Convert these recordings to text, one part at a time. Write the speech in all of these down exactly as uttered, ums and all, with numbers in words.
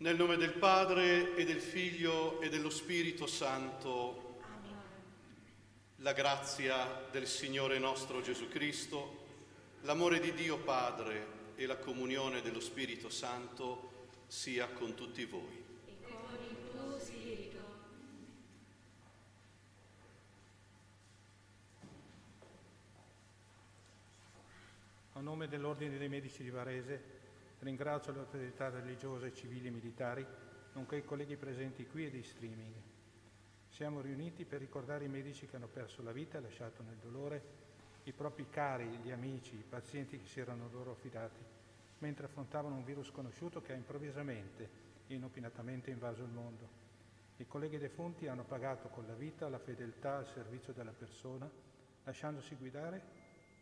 Nel nome del Padre e del Figlio e dello Spirito Santo. Amen. La grazia del Signore nostro Gesù Cristo, l'amore di Dio Padre e la comunione dello Spirito Santo sia con tutti voi. E con il tuo spirito. A nome dell'Ordine dei Medici di Varese, ringrazio le autorità religiose, civili e militari, nonché i colleghi presenti qui e di streaming. Siamo riuniti per ricordare i medici che hanno perso la vita e lasciato nel dolore i propri cari, gli amici, i pazienti che si erano loro affidati, mentre affrontavano un virus sconosciuto che ha improvvisamente e inopinatamente invaso il mondo. I colleghi defunti hanno pagato con la vita la fedeltà al servizio della persona, lasciandosi guidare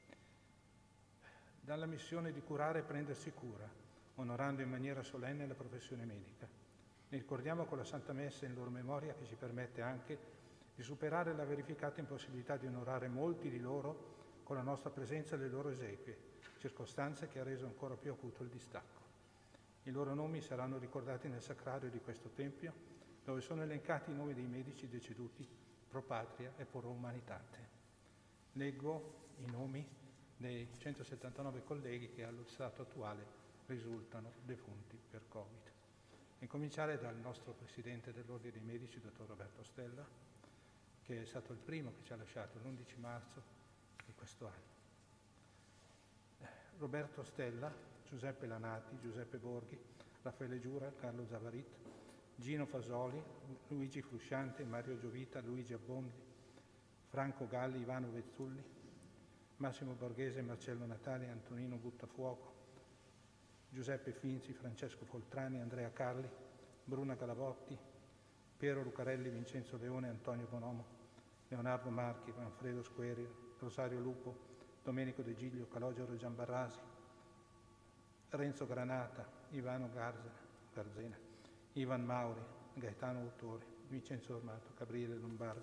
dalla missione di curare e prendersi cura, onorando in maniera solenne la professione medica. Li ricordiamo con la Santa Messa in loro memoria, che ci permette anche di superare la verificata impossibilità di onorare molti di loro con la nostra presenza e le loro esequie, circostanze che ha reso ancora più acuto il distacco. I loro nomi saranno ricordati nel sacrario di questo Tempio, dove sono elencati i nomi dei medici deceduti pro patria e pro humanitate. Leggo i nomi dei centosettantanove colleghi che allo stato attuale risultano defunti per Covid. E cominciare dal nostro Presidente dell'Ordine dei Medici, dottor Roberto Stella, che è stato il primo che ci ha lasciato l'undici marzo di questo anno. Eh, Roberto Stella, Giuseppe Lanati, Giuseppe Borghi, Raffaele Giura, Carlo Zavarit, Gino Fasoli, Luigi Frusciante, Mario Giovita, Luigi Abbondi, Franco Galli, Ivano Vezzulli, Massimo Borghese, Marcello Natali, Antonino Buttafuoco, Giuseppe Finzi, Francesco Foltrani, Andrea Carli, Bruna Galavotti, Piero Lucarelli, Vincenzo Leone, Antonio Bonomo, Leonardo Marchi, Manfredo Squeri, Rosario Lupo, Domenico De Giglio, Calogero Giambarrasi, Renzo Granata, Ivano Garza, Garzena, Ivan Mauri, Gaetano Autori, Vincenzo Ormato, Gabriele Lombardi,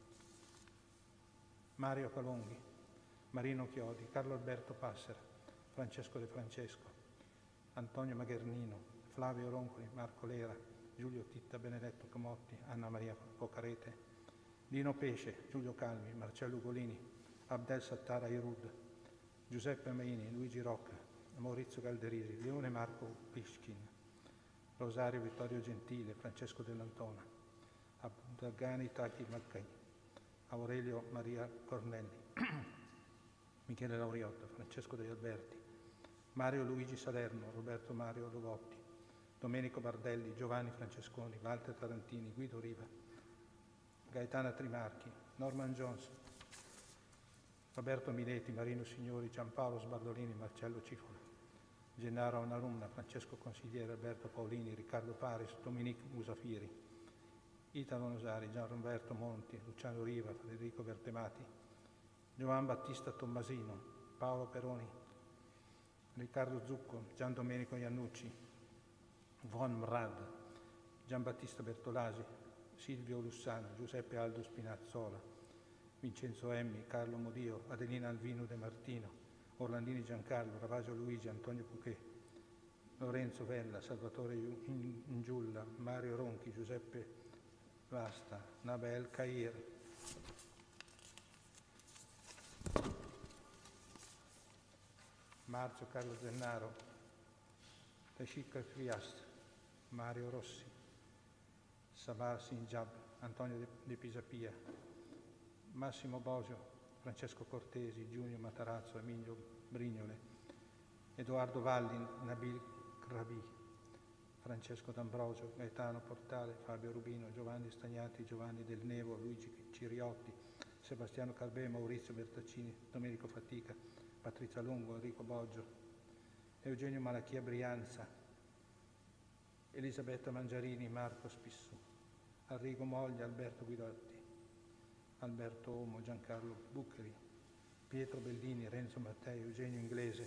Mario Calonghi, Marino Chiodi, Carlo Alberto Passera, Francesco De Francesco, Antonio Maghernino, Flavio Roncoli, Marco Lera, Giulio Titta, Benedetto Camotti, Anna Maria Pocarete, Dino Pesce, Giulio Calmi, Marcello Ugolini, Abdel Sattar Airud, Giuseppe Maini, Luigi Rocca, Maurizio Galderisi, Leone Marco Pischkin, Rosario Vittorio Gentile, Francesco Dell'Antona, Abdagani Taki Maccai, Aurelio Maria Cornelli, Michele Lauriotta, Francesco De Alberti, Mario Luigi Salerno, Roberto Mario Logotti, Domenico Bardelli, Giovanni Francesconi, Walter Tarantini, Guido Riva, Gaetana Trimarchi, Norman Jones, Roberto Mileti, Marino Signori, Giampaolo Sbardolini, Marcello Cifola, Gennaro Annalumna, Francesco Consigliere, Alberto Paolini, Riccardo Paris, Dominique Musafiri, Italo Nosari, Gianroberto Monti, Luciano Riva, Federico Bertemati, Giovan Battista Tommasino, Paolo Peroni, Riccardo Zucco, Gian Domenico Iannucci, Von Mrad, Giambattista Bertolasi, Silvio Lussano, Giuseppe Aldo Spinazzola, Vincenzo Emmi, Carlo Modio, Adelina Alvino De Martino, Orlandini Giancarlo, Ravasio Luigi, Antonio Puchet, Lorenzo Vella, Salvatore Ingiulla, Mario Ronchi, Giuseppe Vasta, Nabel Cair, Marzio Carlo Zennaro, Tashika Triast, Mario Rossi, Sabar Sinjab, Antonio De, De Pisapia, Massimo Bosio, Francesco Cortesi, Giunio Matarazzo, Emilio Brignole, Edoardo Valli, Nabil Krabi, Francesco D'Ambrosio, Gaetano Portale, Fabio Rubino, Giovanni Stagnati, Giovanni Del Nevo, Luigi Ciriotti, Sebastiano Carbè, Maurizio Bertaccini, Domenico Fatica, Patrizia Lungo, Enrico Boggio, Eugenio Malachia Brianza, Elisabetta Mangiarini, Marco Spissu, Arrigo Moglia, Alberto Guidotti, Alberto Omo, Giancarlo Buccheri, Pietro Bellini, Renzo Mattei, Eugenio Inglese,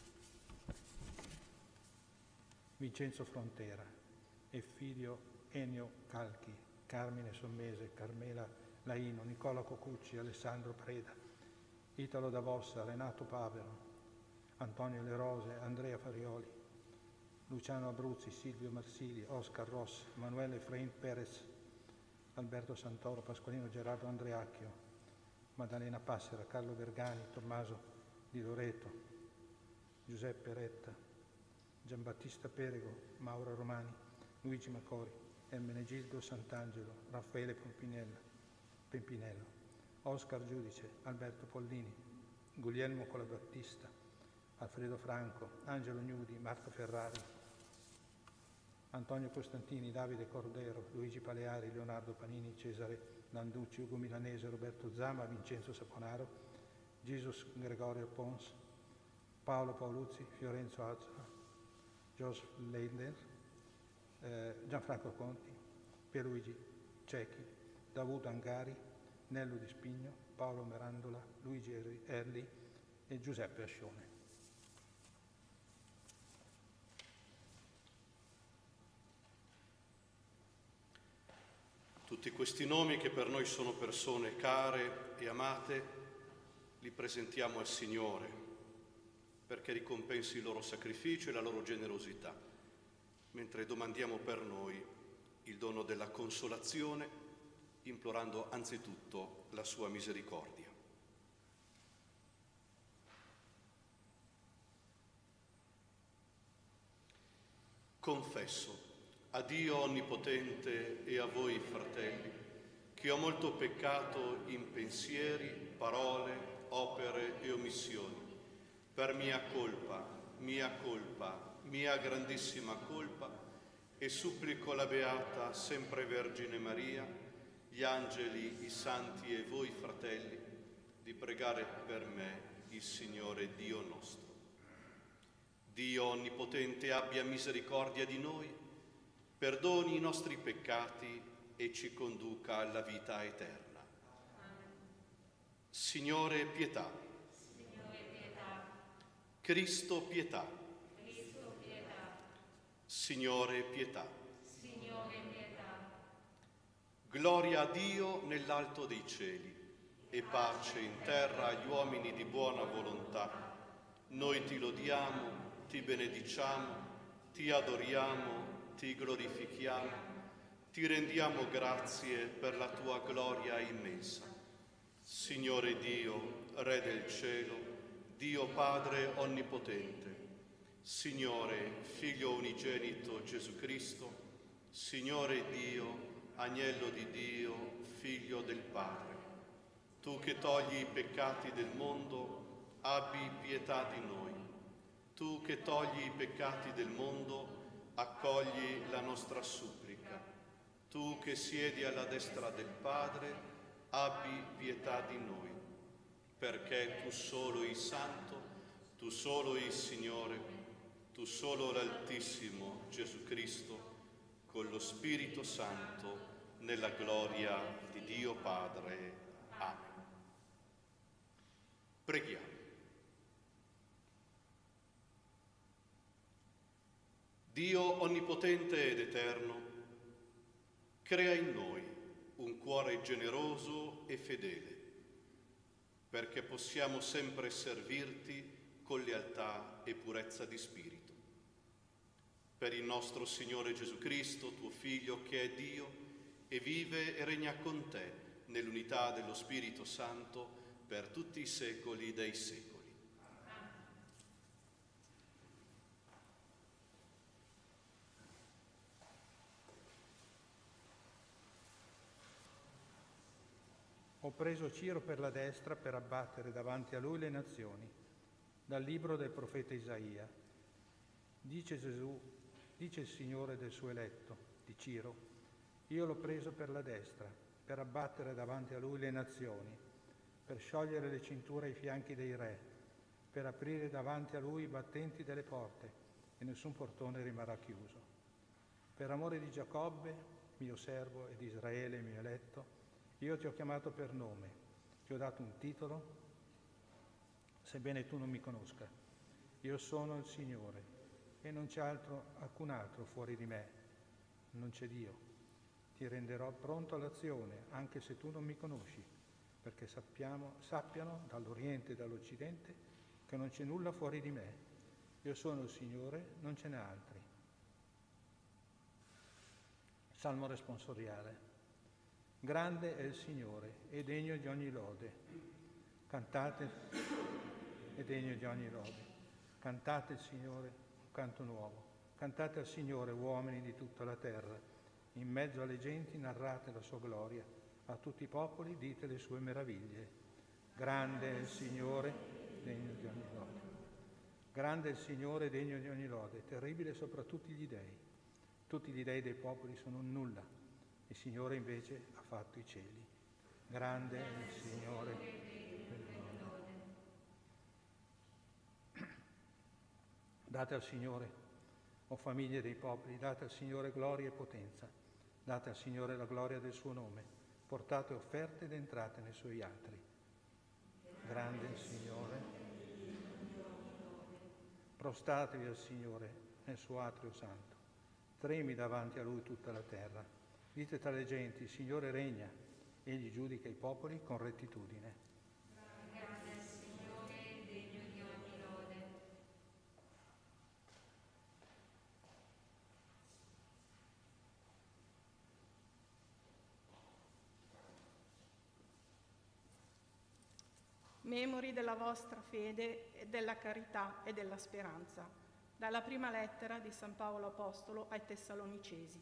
Vincenzo Frontera, Effidio Ennio Calchi, Carmine Sommese, Carmela Laino, Nicola Cocucci, Alessandro Preda, Italo da Vossa, Renato Pavero, Antonio Le Rose, Andrea Farioli, Luciano Abruzzi, Silvio Marsili, Oscar Ross, Emanuele Efrain Perez, Alberto Santoro, Pasqualino Gerardo Andreacchio, Maddalena Passera, Carlo Vergani, Tommaso Di Loreto, Giuseppe Retta, Giambattista Perego, Maura Romani, Luigi Macori, Ermenegildo Sant'Angelo, Raffaele Pempinello, Pempinello, Oscar Giudice, Alberto Pollini, Guglielmo Colabattista, Alfredo Franco, Angelo Gnudi, Marco Ferrari, Antonio Costantini, Davide Cordero, Luigi Paleari, Leonardo Panini, Cesare Landucci, Ugo Milanese, Roberto Zama, Vincenzo Saponaro, Jesus Gregorio Pons, Paolo Paoluzzi, Fiorenzo Azza, Joseph Leidner, eh, Gianfranco Conti, Pierluigi Cecchi, Davuto Angari, Nello Di Spigno, Paolo Merandola, Luigi Erli e Giuseppe Ascione. Tutti questi nomi, che per noi sono persone care e amate, li presentiamo al Signore perché ricompensi il loro sacrificio e la loro generosità, mentre domandiamo per noi il dono della consolazione, implorando anzitutto la sua misericordia. Confesso a Dio Onnipotente e a voi, fratelli, che ho molto peccato in pensieri, parole, opere e omissioni, per mia colpa, mia colpa, mia grandissima colpa, e supplico la Beata Sempre Vergine Maria, gli angeli, i santi e voi, fratelli, di pregare per me il Signore Dio nostro. Dio Onnipotente abbia misericordia di noi, perdoni i nostri peccati e ci conduca alla vita eterna. Signore, pietà. Signore, pietà. Cristo, pietà. Cristo, pietà. Signore, pietà. Signore, pietà. Gloria a Dio nell'alto dei cieli e pace in terra agli uomini di buona volontà. Noi ti lodiamo, ti benediciamo, ti adoriamo, ti glorifichiamo, ti rendiamo grazie per la tua gloria immensa. Signore Dio, Re del cielo, Dio Padre Onnipotente, Signore, Figlio unigenito Gesù Cristo, Signore Dio, Agnello di Dio, Figlio del Padre, tu che togli i peccati del mondo, abbi pietà di noi. Tu che togli i peccati del mondo, accogli la nostra supplica. Tu che siedi alla destra del Padre, abbi pietà di noi, perché tu solo il Santo, tu solo il Signore, tu solo l'Altissimo Gesù Cristo, con lo Spirito Santo, nella gloria di Dio Padre. Amen. Preghiamo. Dio onnipotente ed eterno, crea in noi un cuore generoso e fedele, perché possiamo sempre servirti con lealtà e purezza di spirito. Per il nostro Signore Gesù Cristo, tuo Figlio, che è Dio e vive e regna con te nell'unità dello Spirito Santo per tutti i secoli dei secoli. Ho preso Ciro per la destra per abbattere davanti a lui le nazioni. Dal libro del profeta Isaia. Dice Gesù, dice il Signore del suo eletto, di Ciro, io l'ho preso per la destra, per abbattere davanti a lui le nazioni, per sciogliere le cinture ai fianchi dei re, per aprire davanti a lui i battenti delle porte, e nessun portone rimarrà chiuso. Per amore di Giacobbe, mio servo, e di Israele, mio eletto, io ti ho chiamato per nome, ti ho dato un titolo, sebbene tu non mi conosca. Io sono il Signore e non c'è altro, alcun altro fuori di me, non c'è Dio. Ti renderò pronto all'azione, anche se tu non mi conosci, perché sappiamo, sappiano dall'Oriente e dall'Occidente che non c'è nulla fuori di me. Io sono il Signore, non ce n'è altri. Salmo responsoriale. Grande è il Signore e degno di ogni lode. Cantate, è degno di ogni lode. Cantate il Signore un canto nuovo. Cantate al Signore, uomini di tutta la terra. In mezzo alle genti narrate la sua gloria. A tutti i popoli dite le sue meraviglie. Grande è il Signore, degno di ogni lode. Grande è il Signore, degno di ogni lode. Terribile sopra tutti gli dei. Tutti gli dei dei popoli sono un nulla, il Signore invece ha fatto i cieli. Grande è il Signore. Date al Signore, o famiglie dei popoli, date al Signore gloria e potenza, date al Signore la gloria del suo nome, portate offerte ed entrate nei suoi atri. Grande è il Signore. Prostatevi al Signore nel suo atrio santo. Tremi davanti a Lui tutta la terra. Dite tra le genti, il Signore regna, Egli giudica i popoli con rettitudine. Grande è il Signore, degno di ogni lode. Memori della vostra fede e della carità e della speranza. Dalla prima lettera di San Paolo Apostolo ai Tessalonicesi.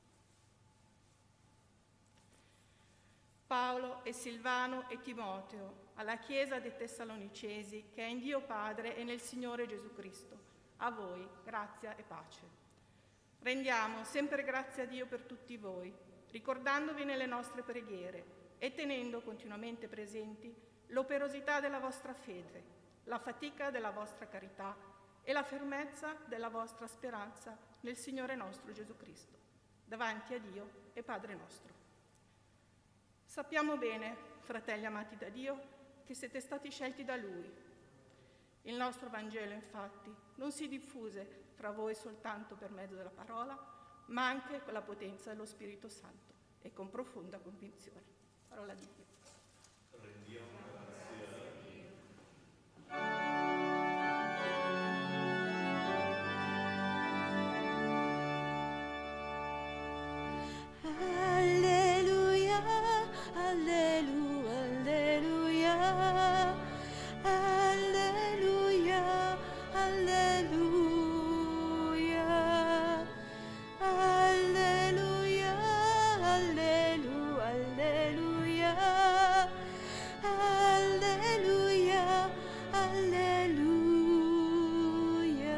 Paolo e Silvano e Timoteo, alla Chiesa dei Tessalonicesi, che è in Dio Padre e nel Signore Gesù Cristo. A voi, grazia e pace. Rendiamo sempre grazie a Dio per tutti voi, ricordandovi nelle nostre preghiere e tenendo continuamente presenti l'operosità della vostra fede, la fatica della vostra carità e la fermezza della vostra speranza nel Signore nostro Gesù Cristo, davanti a Dio e Padre nostro. Sappiamo bene, fratelli amati da Dio, che siete stati scelti da Lui. Il nostro Vangelo, infatti, non si diffuse fra voi soltanto per mezzo della parola, ma anche con la potenza dello Spirito Santo e con profonda convinzione. Parola di Dio. Rendiamo grazie a Dio. Alleluia, alleluia, alleluia, alleluia, alleluia, alleluia, alleluia, alleluia, alleluia.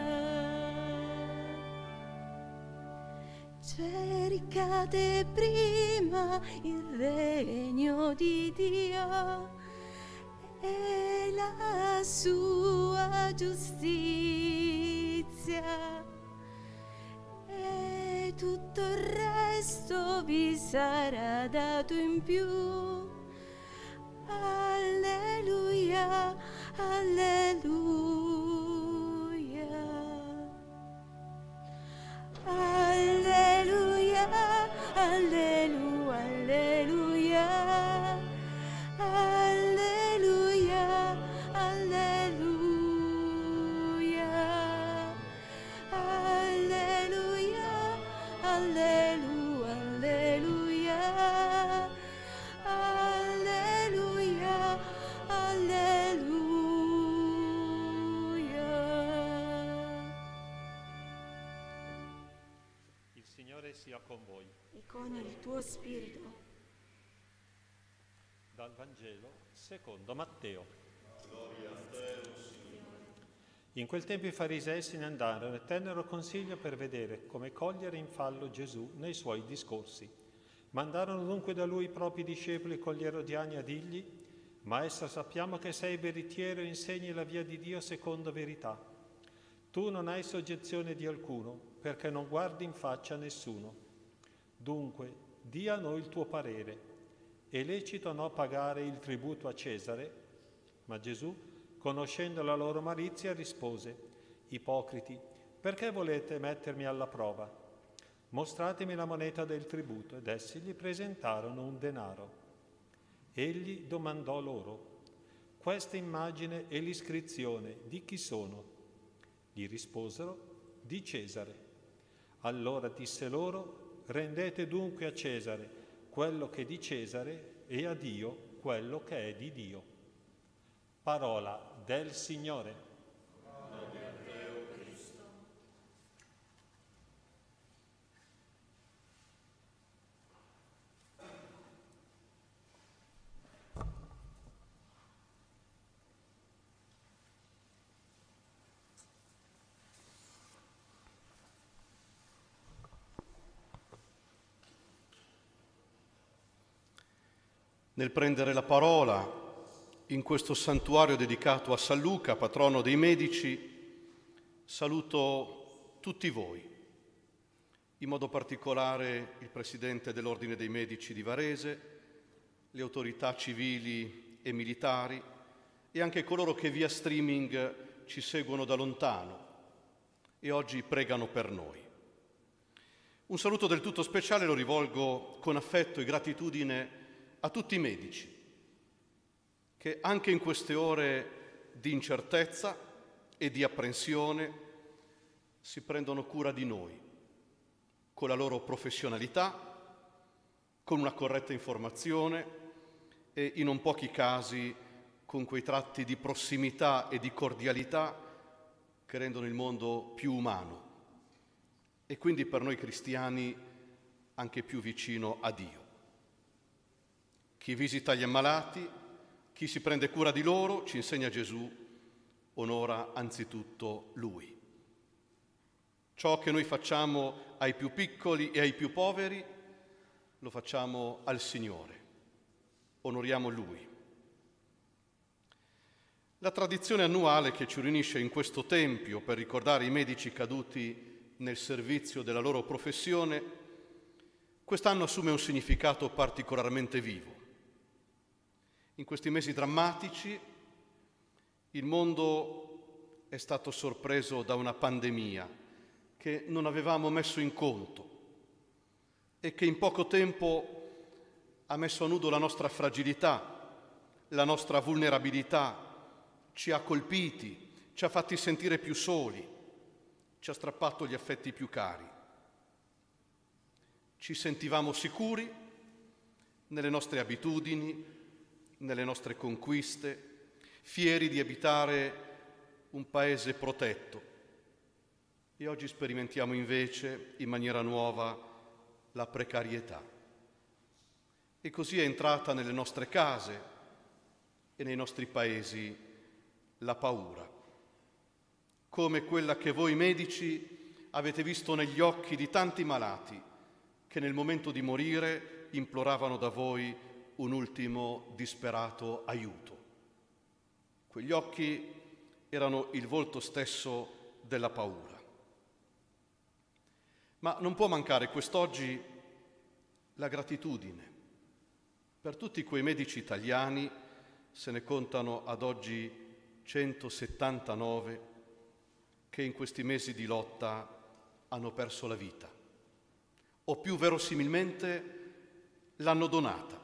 Cercate prima il regno di Dio e la sua giustizia, e tutto il resto vi sarà dato in più. Alleluia, alleluia, alleluia, alleluia, alleluia, alleluia, alleluia, alleluia, alleluia, alleluia, alleluia. Il Signore sia con voi. E con il tuo spirito. Dal Vangelo secondo Matteo. Gloria a te, o Signore. In quel tempo i farisei se ne andarono e tennero consiglio per vedere come cogliere in fallo Gesù nei suoi discorsi. Mandarono dunque da lui i propri discepoli con gli erodiani a dirgli: Maestro, sappiamo che sei veritiero e insegni la via di Dio secondo verità. Tu non hai soggezione di alcuno, perché non guardi in faccia a nessuno. Dunque, di a noi il tuo parere. È lecito no pagare il tributo a Cesare? Ma Gesù, conoscendo la loro malizia, rispose: Ipocriti, perché volete mettermi alla prova? Mostratemi la moneta del tributo. Ed essi gli presentarono un denaro. Egli domandò loro: Questa immagine e l'iscrizione di chi sono? Gli risposero: Di Cesare. Allora disse loro: Rendete dunque a Cesare quello che è di Cesare e a Dio quello che è di Dio. Parola del Signore. Nel prendere la parola in questo santuario dedicato a San Luca, patrono dei medici, saluto tutti voi, in modo particolare il Presidente dell'Ordine dei Medici di Varese, le autorità civili e militari e anche coloro che via streaming ci seguono da lontano e oggi pregano per noi. Un saluto del tutto speciale lo rivolgo con affetto e gratitudine a tutti i medici che anche in queste ore di incertezza e di apprensione si prendono cura di noi, con la loro professionalità, con una corretta informazione e in non pochi casi con quei tratti di prossimità e di cordialità che rendono il mondo più umano e quindi per noi cristiani anche più vicino a Dio. Chi visita gli ammalati, chi si prende cura di loro, ci insegna Gesù, onora anzitutto Lui. Ciò che noi facciamo ai più piccoli e ai più poveri, lo facciamo al Signore. Onoriamo Lui. La tradizione annuale che ci riunisce in questo tempio per ricordare i medici caduti nel servizio della loro professione, quest'anno assume un significato particolarmente vivo. In questi mesi drammatici il mondo è stato sorpreso da una pandemia che non avevamo messo in conto e che in poco tempo ha messo a nudo la nostra fragilità, la nostra vulnerabilità, ci ha colpiti, ci ha fatti sentire più soli, ci ha strappato gli affetti più cari. Ci sentivamo sicuri nelle nostre abitudini, nelle nostre conquiste, fieri di abitare un paese protetto. E oggi sperimentiamo invece in maniera nuova la precarietà. E così è entrata nelle nostre case e nei nostri paesi la paura, come quella che voi medici avete visto negli occhi di tanti malati che nel momento di morire imploravano da voi un ultimo disperato aiuto. Quegli occhi erano il volto stesso della paura. Ma non può mancare quest'oggi la gratitudine per tutti quei medici italiani, se ne contano ad oggi centosettantanove, che in questi mesi di lotta hanno perso la vita, o più verosimilmente l'hanno donata.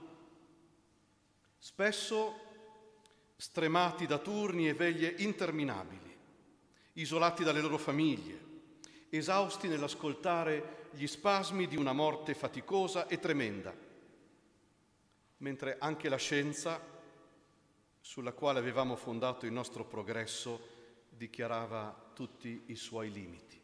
Spesso stremati da turni e veglie interminabili, isolati dalle loro famiglie, esausti nell'ascoltare gli spasmi di una morte faticosa e tremenda, mentre anche la scienza, sulla quale avevamo fondato il nostro progresso, dichiarava tutti i suoi limiti.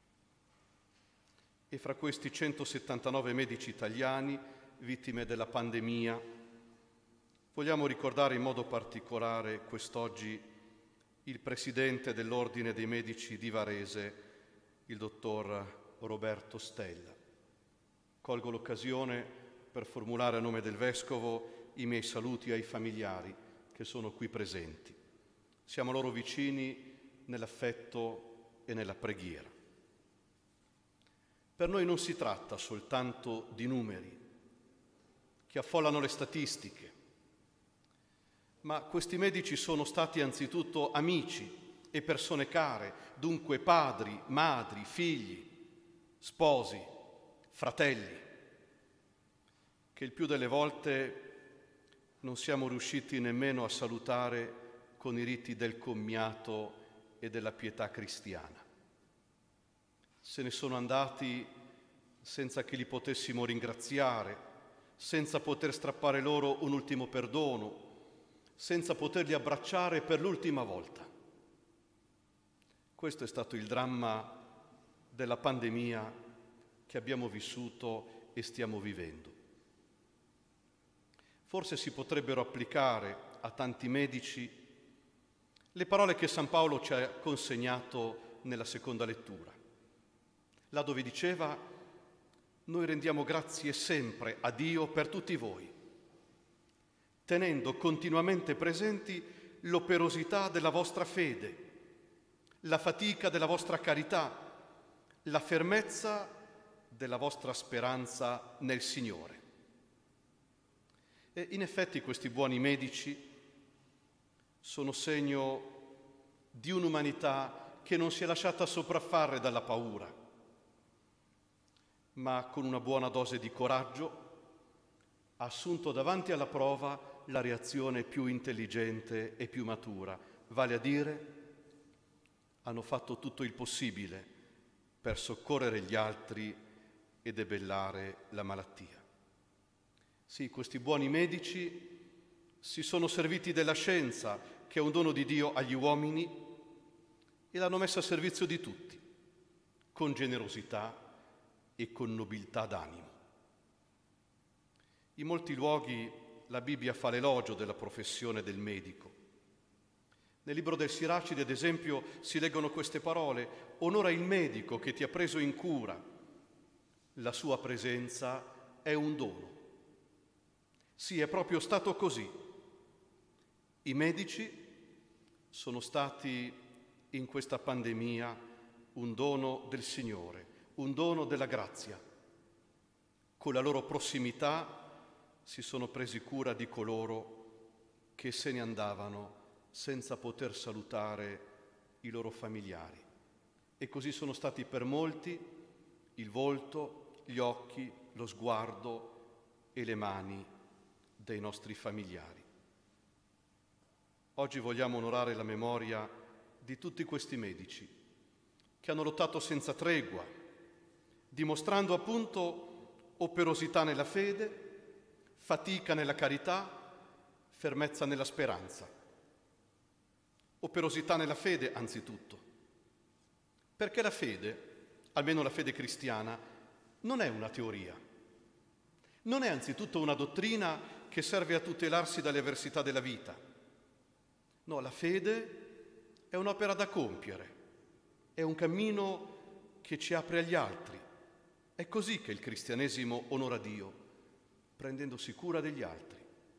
E fra questi centosettantanove medici italiani, vittime della pandemia, vogliamo ricordare in modo particolare quest'oggi il Presidente dell'Ordine dei Medici di Varese, il dottor Roberto Stella. Colgo l'occasione per formulare a nome del Vescovo i miei saluti ai familiari che sono qui presenti. Siamo loro vicini nell'affetto e nella preghiera. Per noi non si tratta soltanto di numeri che affollano le statistiche, ma questi medici sono stati anzitutto amici e persone care, dunque padri, madri, figli, sposi, fratelli, che il più delle volte non siamo riusciti nemmeno a salutare con i riti del commiato e della pietà cristiana. Se ne sono andati senza che li potessimo ringraziare, senza poter strappare loro un ultimo perdono, senza poterli abbracciare per l'ultima volta. Questo è stato il dramma della pandemia che abbiamo vissuto e stiamo vivendo. Forse si potrebbero applicare a tanti medici le parole che San Paolo ci ha consegnato nella seconda lettura, là dove diceva: noi rendiamo grazie sempre a Dio per tutti voi, tenendo continuamente presenti l'operosità della vostra fede, la fatica della vostra carità, la fermezza della vostra speranza nel Signore. E in effetti questi buoni medici sono segno di un'umanità che non si è lasciata sopraffare dalla paura, ma con una buona dose di coraggio ha assunto davanti alla prova la reazione più intelligente e più matura, vale a dire hanno fatto tutto il possibile per soccorrere gli altri e debellare la malattia. Sì, questi buoni medici si sono serviti della scienza, che è un dono di Dio agli uomini, e l'hanno messa a servizio di tutti, con generosità e con nobiltà d'animo. In molti luoghi la Bibbia fa l'elogio della professione del medico. Nel libro del Siracide, ad esempio, si leggono queste parole: onora il medico che ti ha preso in cura, la sua presenza è un dono. Sì, è proprio stato così. I medici sono stati in questa pandemia un dono del Signore, un dono della grazia. Con la loro prossimità si sono presi cura di coloro che se ne andavano senza poter salutare i loro familiari. E così sono stati per molti il volto, gli occhi, lo sguardo e le mani dei nostri familiari. Oggi vogliamo onorare la memoria di tutti questi medici che hanno lottato senza tregua, dimostrando appunto operosità nella fede, fatica nella carità, fermezza nella speranza. Operosità nella fede anzitutto, perché la fede, almeno la fede cristiana, non è una teoria, non è anzitutto una dottrina che serve a tutelarsi dalle avversità della vita. No, la fede è un'opera da compiere, è un cammino che ci apre agli altri. È così che il cristianesimo onora Dio, prendendosi cura degli altri.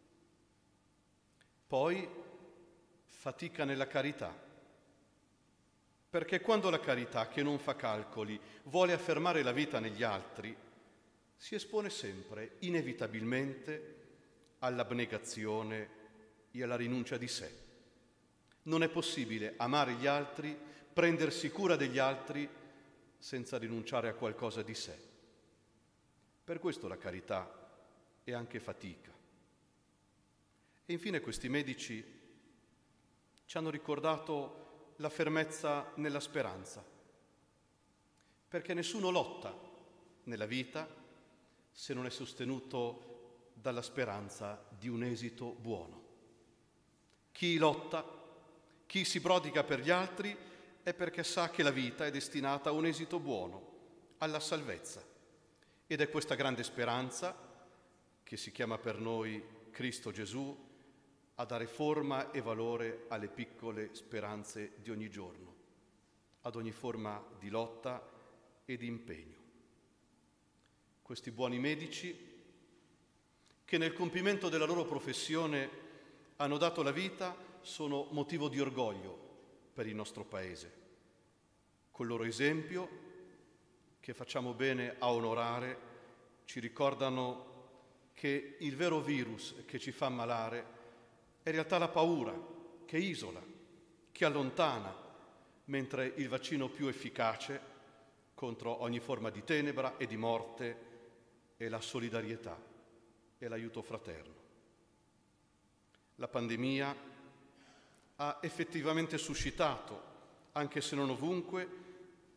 Poi fatica nella carità, perché quando la carità, che non fa calcoli, vuole affermare la vita negli altri, si espone sempre, inevitabilmente, all'abnegazione e alla rinuncia di sé. Non è possibile amare gli altri, prendersi cura degli altri, senza rinunciare a qualcosa di sé. Per questo la carità è anche fatica. E infine questi medici ci hanno ricordato la fermezza nella speranza, perché nessuno lotta nella vita se non è sostenuto dalla speranza di un esito buono. Chi lotta, chi si prodiga per gli altri, è perché sa che la vita è destinata a un esito buono, alla salvezza. Ed è questa grande speranza che si chiama per noi Cristo Gesù a dare forma e valore alle piccole speranze di ogni giorno, ad ogni forma di lotta e di impegno. Questi buoni medici che nel compimento della loro professione hanno dato la vita sono motivo di orgoglio per il nostro Paese. Col loro esempio, che facciamo bene a onorare, ci ricordano che il vero virus che ci fa ammalare è in realtà la paura, che isola, che allontana, mentre il vaccino più efficace contro ogni forma di tenebra e di morte è la solidarietà e l'aiuto fraterno. La pandemia ha effettivamente suscitato, anche se non ovunque,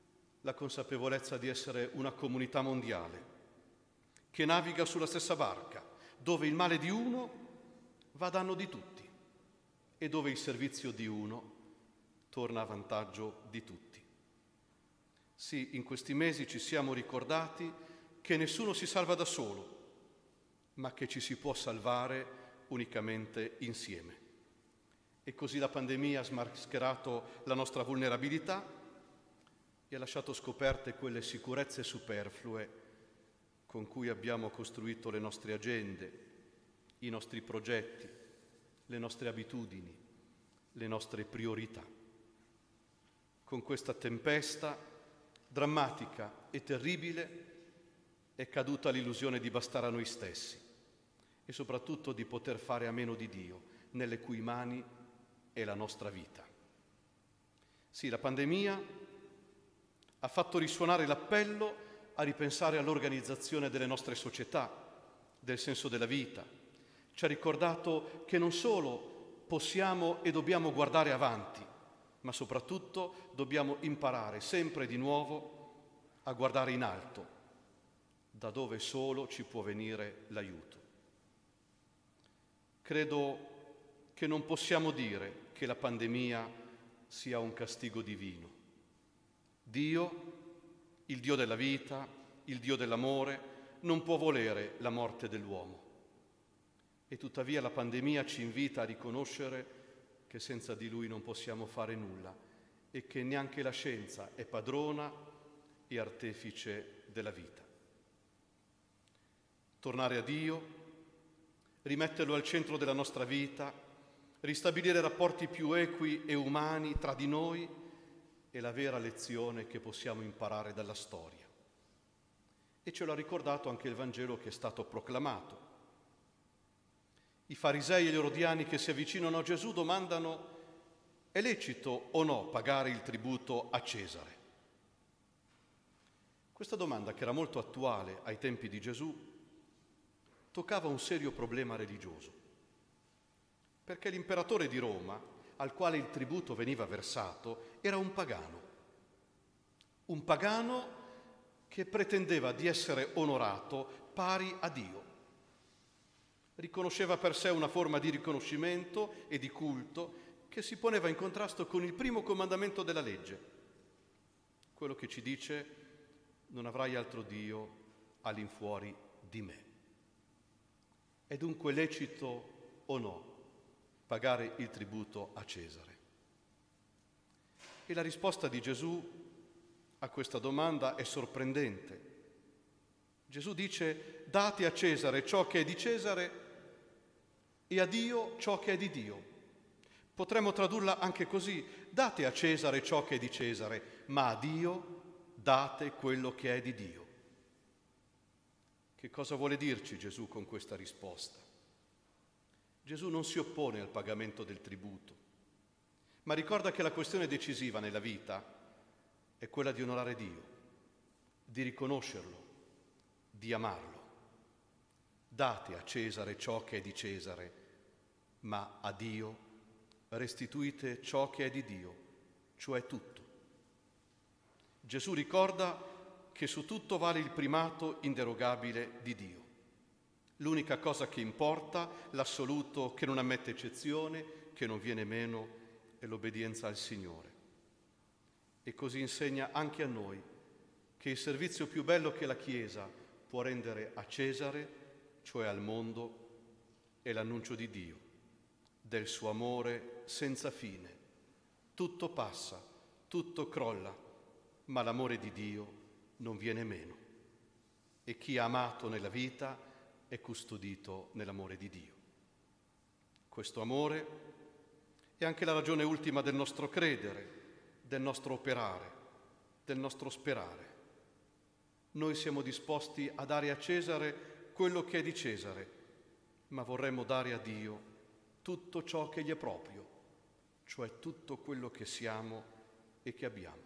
la consapevolezza di essere una comunità mondiale che naviga sulla stessa barca, dove il male di uno va a danno di tutti e dove il servizio di uno torna a vantaggio di tutti. Sì, in questi mesi ci siamo ricordati che nessuno si salva da solo, ma che ci si può salvare unicamente insieme. E così la pandemia ha smascherato la nostra vulnerabilità e ha lasciato scoperte quelle sicurezze superflue con cui abbiamo costruito le nostre agende, i nostri progetti, le nostre abitudini, le nostre priorità. Con questa tempesta drammatica e terribile è caduta l'illusione di bastare a noi stessi e soprattutto di poter fare a meno di Dio, nelle cui mani è la nostra vita. Sì, la pandemia ha fatto risuonare l'appello a ripensare all'organizzazione delle nostre società, del senso della vita. Ci ha ricordato che non solo possiamo e dobbiamo guardare avanti, ma soprattutto dobbiamo imparare sempre di nuovo a guardare in alto, da dove solo ci può venire l'aiuto. Credo che non possiamo dire che la pandemia sia un castigo divino. Dio, il Dio della vita, il Dio dell'amore, non può volere la morte dell'uomo. E tuttavia la pandemia ci invita a riconoscere che senza di Lui non possiamo fare nulla e che neanche la scienza è padrona e artefice della vita. Tornare a Dio, rimetterlo al centro della nostra vita, ristabilire rapporti più equi e umani tra di noi è la vera lezione che possiamo imparare dalla storia. E ce l'ha ricordato anche il Vangelo che è stato proclamato. I farisei e gli erodiani che si avvicinano a Gesù domandano: è lecito o no pagare il tributo a Cesare? Questa domanda, che era molto attuale ai tempi di Gesù, toccava un serio problema religioso, perché l'imperatore di Roma, al quale il tributo veniva versato, era un pagano. Un pagano che pretendeva di essere onorato pari a Dio. Riconosceva per sé una forma di riconoscimento e di culto che si poneva in contrasto con il primo comandamento della legge, quello che ci dice: non avrai altro Dio all'infuori di me. È dunque lecito o no pagare il tributo a Cesare? E la risposta di Gesù a questa domanda è sorprendente. Gesù dice: date a Cesare ciò che è di Cesare e a Dio ciò che è di Dio. Potremmo tradurla anche così: date a Cesare ciò che è di Cesare, ma a Dio date quello che è di Dio. Che cosa vuole dirci Gesù con questa risposta? Gesù non si oppone al pagamento del tributo, ma ricorda che la questione decisiva nella vita è quella di onorare Dio, di riconoscerlo, di amarlo. Date a Cesare ciò che è di Cesare, ma a Dio restituite ciò che è di Dio, cioè tutto. Gesù ricorda che su tutto vale il primato inderogabile di Dio. L'unica cosa che importa, l'assoluto che non ammette eccezione, che non viene meno, è l'obbedienza al Signore. E così insegna anche a noi che il servizio più bello che la Chiesa può rendere a Cesare, cioè al mondo, è l'annuncio di Dio, del suo amore senza fine. Tutto passa, tutto crolla, ma l'amore di Dio non viene meno. E chi ha amato nella vita è custodito nell'amore di Dio. Questo amore è anche la ragione ultima del nostro credere, del nostro operare, del nostro sperare. Noi siamo disposti a dare a Cesare quello che è di Cesare, ma vorremmo dare a Dio tutto ciò che gli è proprio, cioè tutto quello che siamo e che abbiamo.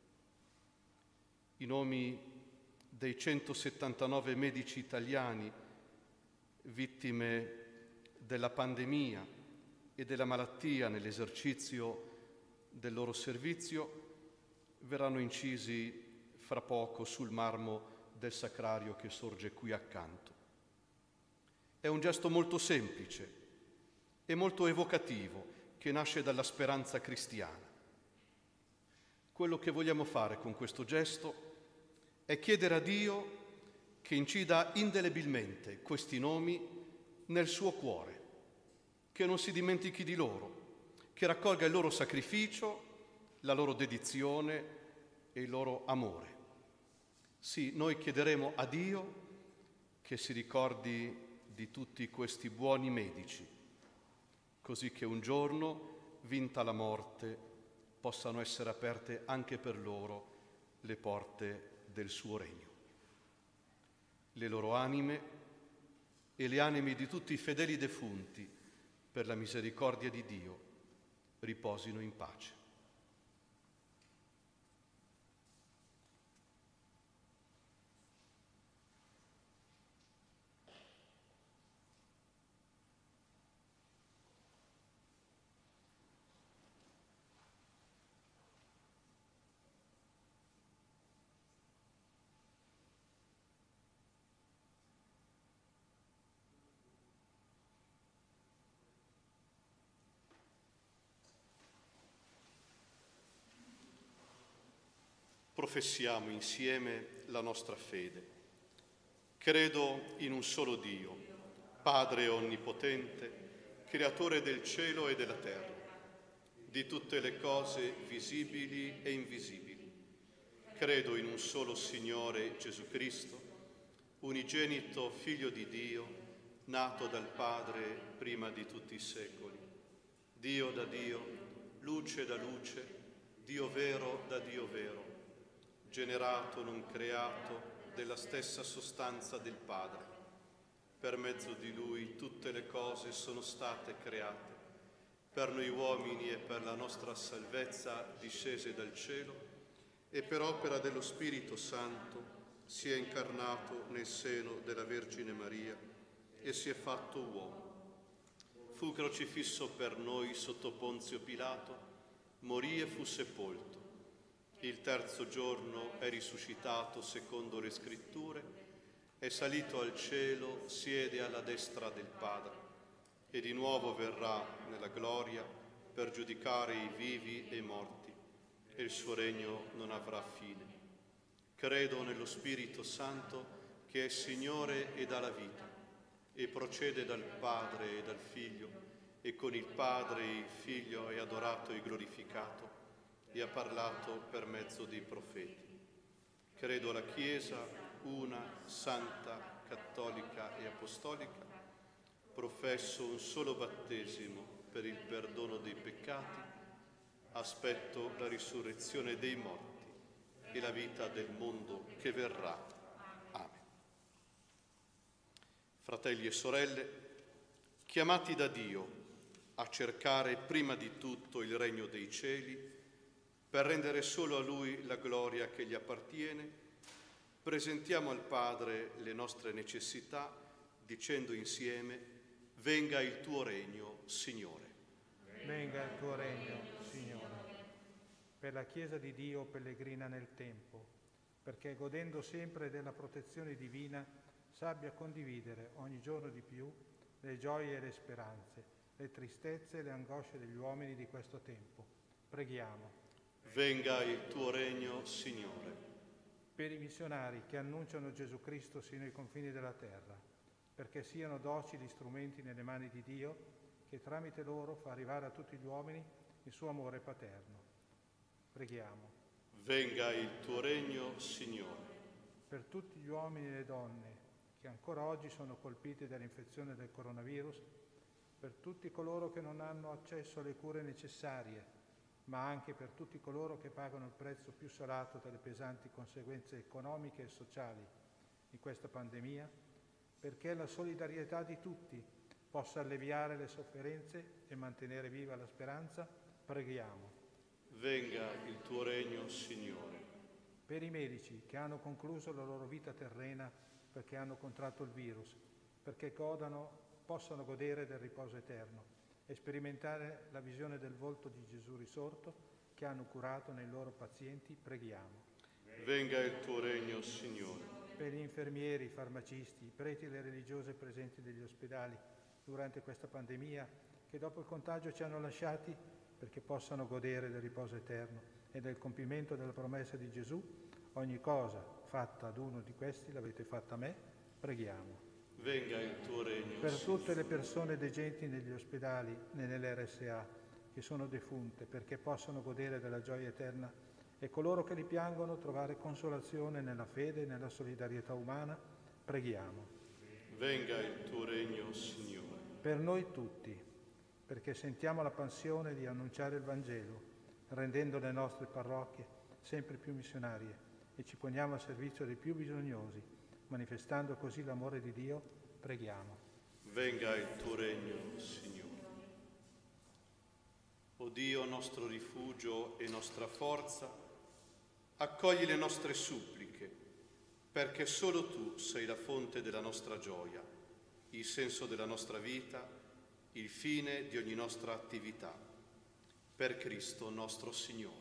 I nomi dei centosettantanove medici italiani vittime della pandemia e della malattia nell'esercizio del loro servizio verranno incisi fra poco sul marmo del sacrario che sorge qui accanto. È un gesto molto semplice e molto evocativo che nasce dalla speranza cristiana. Quello che vogliamo fare con questo gesto è chiedere a Dio che incida indelebilmente questi nomi nel suo cuore, che non si dimentichi di loro, che raccolga il loro sacrificio, la loro dedizione e il loro amore. Sì, noi chiederemo a Dio che si ricordi di tutti questi buoni medici, così che un giorno, vinta la morte, possano essere aperte anche per loro le porte del suo regno. Le loro anime e le anime di tutti i fedeli defunti, per la misericordia di Dio, riposino in pace. Professiamo insieme la nostra fede. Credo in un solo Dio, Padre onnipotente, creatore del cielo e della terra, di tutte le cose visibili e invisibili. Credo in un solo Signore Gesù Cristo, unigenito Figlio di Dio, nato dal Padre prima di tutti i secoli, Dio da Dio, luce da luce, Dio vero da Dio vero, generato, non creato, della stessa sostanza del Padre. Per mezzo di Lui tutte le cose sono state create, per noi uomini e per la nostra salvezza discese dal cielo, e per opera dello Spirito Santo si è incarnato nel seno della Vergine Maria e si è fatto uomo. Fu crocifisso per noi sotto Ponzio Pilato, morì e fu sepolto. Il terzo giorno è risuscitato secondo le Scritture, è salito al cielo, siede alla destra del Padre e di nuovo verrà nella gloria per giudicare i vivi e i morti, e il suo regno non avrà fine. Credo nello Spirito Santo che è Signore e dà la vita e procede dal Padre e dal Figlio, e con il Padre e il Figlio è adorato e glorificato, e ha parlato per mezzo dei profeti. Credo alla Chiesa, una, santa, cattolica e apostolica. Professo un solo battesimo per il perdono dei peccati. Aspetto la risurrezione dei morti e la vita del mondo che verrà. Amen. Fratelli e sorelle, chiamati da Dio a cercare prima di tutto il regno dei cieli, per rendere solo a Lui la gloria che gli appartiene, presentiamo al Padre le nostre necessità, dicendo insieme: venga il tuo regno, Signore. Venga il tuo regno, Signore. Per la Chiesa di Dio pellegrina nel tempo, perché godendo sempre della protezione divina sappia condividere ogni giorno di più le gioie e le speranze, le tristezze e le angosce degli uomini di questo tempo. Preghiamo. Venga il tuo regno, Signore. Per i missionari che annunciano Gesù Cristo sino ai confini della terra, perché siano docili strumenti nelle mani di Dio, che tramite loro fa arrivare a tutti gli uomini il suo amore paterno. Preghiamo. Venga il tuo regno, Signore. Per tutti gli uomini e le donne che ancora oggi sono colpiti dall'infezione del coronavirus, per tutti coloro che non hanno accesso alle cure necessarie, ma anche per tutti coloro che pagano il prezzo più salato delle pesanti conseguenze economiche e sociali di questa pandemia, perché la solidarietà di tutti possa alleviare le sofferenze e mantenere viva la speranza, preghiamo. Venga il tuo regno, Signore. Per i medici che hanno concluso la loro vita terrena perché hanno contratto il virus, perché godano, possano godere del riposo eterno e sperimentare la visione del volto di Gesù risorto che hanno curato nei loro pazienti, preghiamo. Venga il tuo regno, Signore. Per gli infermieri, i farmacisti, i preti e le religiose presenti negli ospedali durante questa pandemia, che dopo il contagio ci hanno lasciati, perché possano godere del riposo eterno e del compimento della promessa di Gesù, ogni cosa fatta ad uno di questi l'avete fatta a me, preghiamo. Venga il tuo regno, Per Signore. tutte le persone degenti negli ospedali e nell'R S A che sono defunte, perché possano godere della gioia eterna, e coloro che li piangono trovare consolazione nella fede e nella solidarietà umana, preghiamo. Venga il tuo regno, Signore. Per noi tutti, perché sentiamo la passione di annunciare il Vangelo, rendendo le nostre parrocchie sempre più missionarie e ci poniamo al servizio dei più bisognosi, manifestando così l'amore di Dio, preghiamo. Venga il tuo regno, Signore. O Dio, nostro rifugio e nostra forza, accogli le nostre suppliche, perché solo tu sei la fonte della nostra gioia, il senso della nostra vita, il fine di ogni nostra attività. Per Cristo nostro Signore.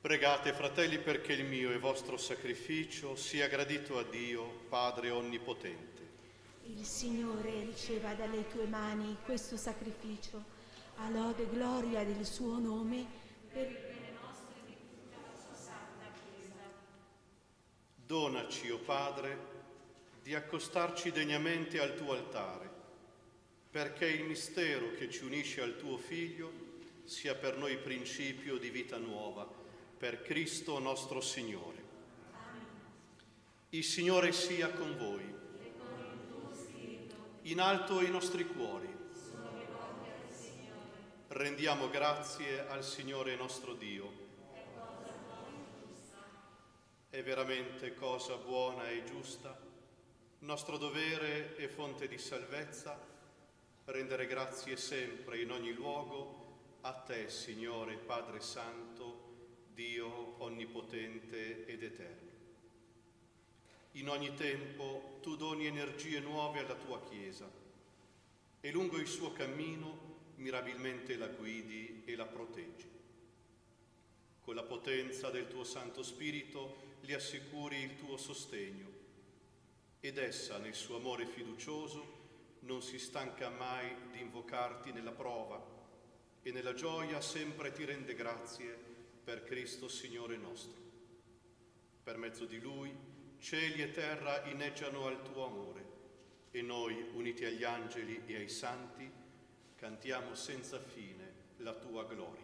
Pregate, fratelli, perché il mio e vostro sacrificio sia gradito a Dio, Padre Onnipotente. Il Signore riceva dalle tue mani questo sacrificio, a lode e gloria del suo nome, per il bene nostro e di tutta la sua santa Chiesa. Donaci, o Padre, di accostarci degnamente al tuo altare, perché il mistero che ci unisce al tuo Figlio sia per noi principio di vita nuova, per Cristo nostro Signore. Amen. Il Signore sia con voi. E con il tuo spirito. In alto i nostri cuori. Sono rivolti al Signore. Rendiamo grazie al Signore nostro Dio. È cosa buona e giusta. È veramente cosa buona e giusta, nostro dovere e fonte di salvezza, rendere grazie sempre in ogni luogo a te, Signore Padre Santo, Dio onnipotente ed eterno. In ogni tempo tu doni energie nuove alla tua Chiesa e lungo il suo cammino mirabilmente la guidi e la proteggi. Con la potenza del tuo Santo Spirito le assicuri il tuo sostegno ed essa nel suo amore fiducioso non si stanca mai di invocarti nella prova e nella gioia sempre ti rende grazie per Cristo Signore nostro. Per mezzo di Lui cieli e terra inneggiano al tuo amore e noi, uniti agli angeli e ai santi, cantiamo senza fine la tua gloria.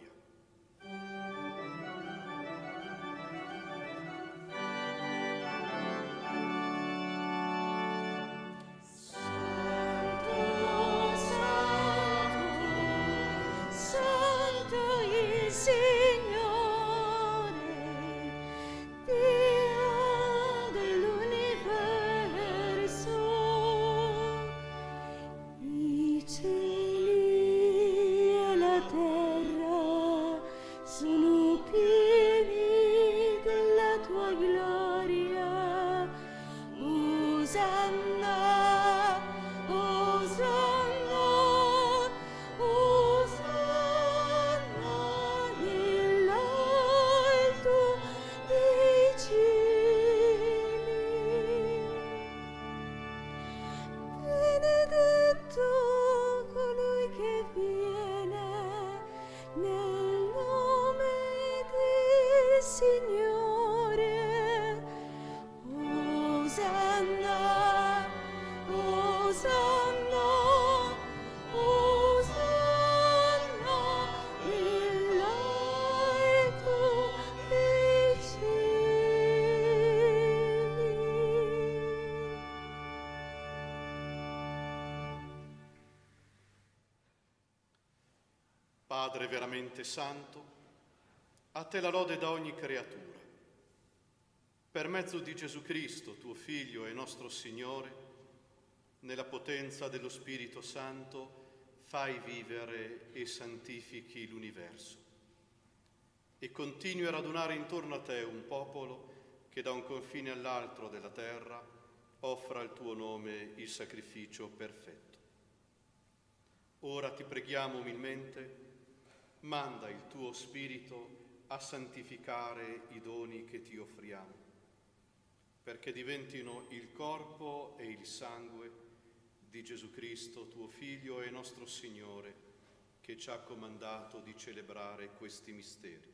Padre veramente santo, a te la lode da ogni creatura. Per mezzo di Gesù Cristo, tuo Figlio e nostro Signore, nella potenza dello Spirito Santo, fai vivere e santifichi l'universo. E continui a radunare intorno a te un popolo che da un confine all'altro della terra offra al tuo nome il sacrificio perfetto. Ora ti preghiamo umilmente, manda il tuo Spirito a santificare i doni che ti offriamo, perché diventino il corpo e il sangue di Gesù Cristo, tuo Figlio e nostro Signore, che ci ha comandato di celebrare questi misteri.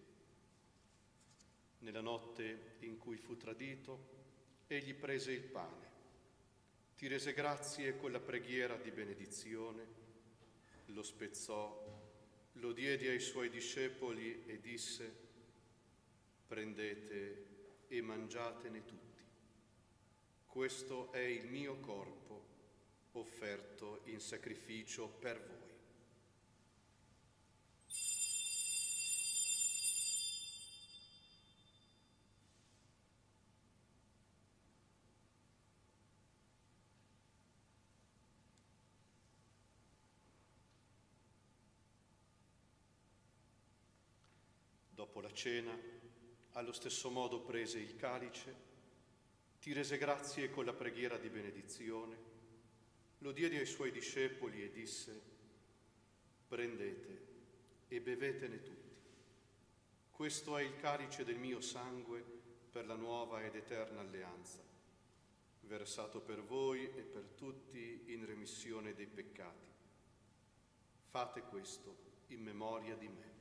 Nella notte in cui fu tradito, egli prese il pane, ti rese grazie con la preghiera di benedizione, lo spezzò, lo diede ai suoi discepoli e disse: prendete e mangiatene tutti. Questo è il mio corpo offerto in sacrificio per voi. Dopo la cena, allo stesso modo prese il calice, ti rese grazie con la preghiera di benedizione, lo diede ai suoi discepoli e disse: prendete e bevetene tutti. Questo è il calice del mio sangue per la nuova ed eterna alleanza, versato per voi e per tutti in remissione dei peccati. Fate questo in memoria di me.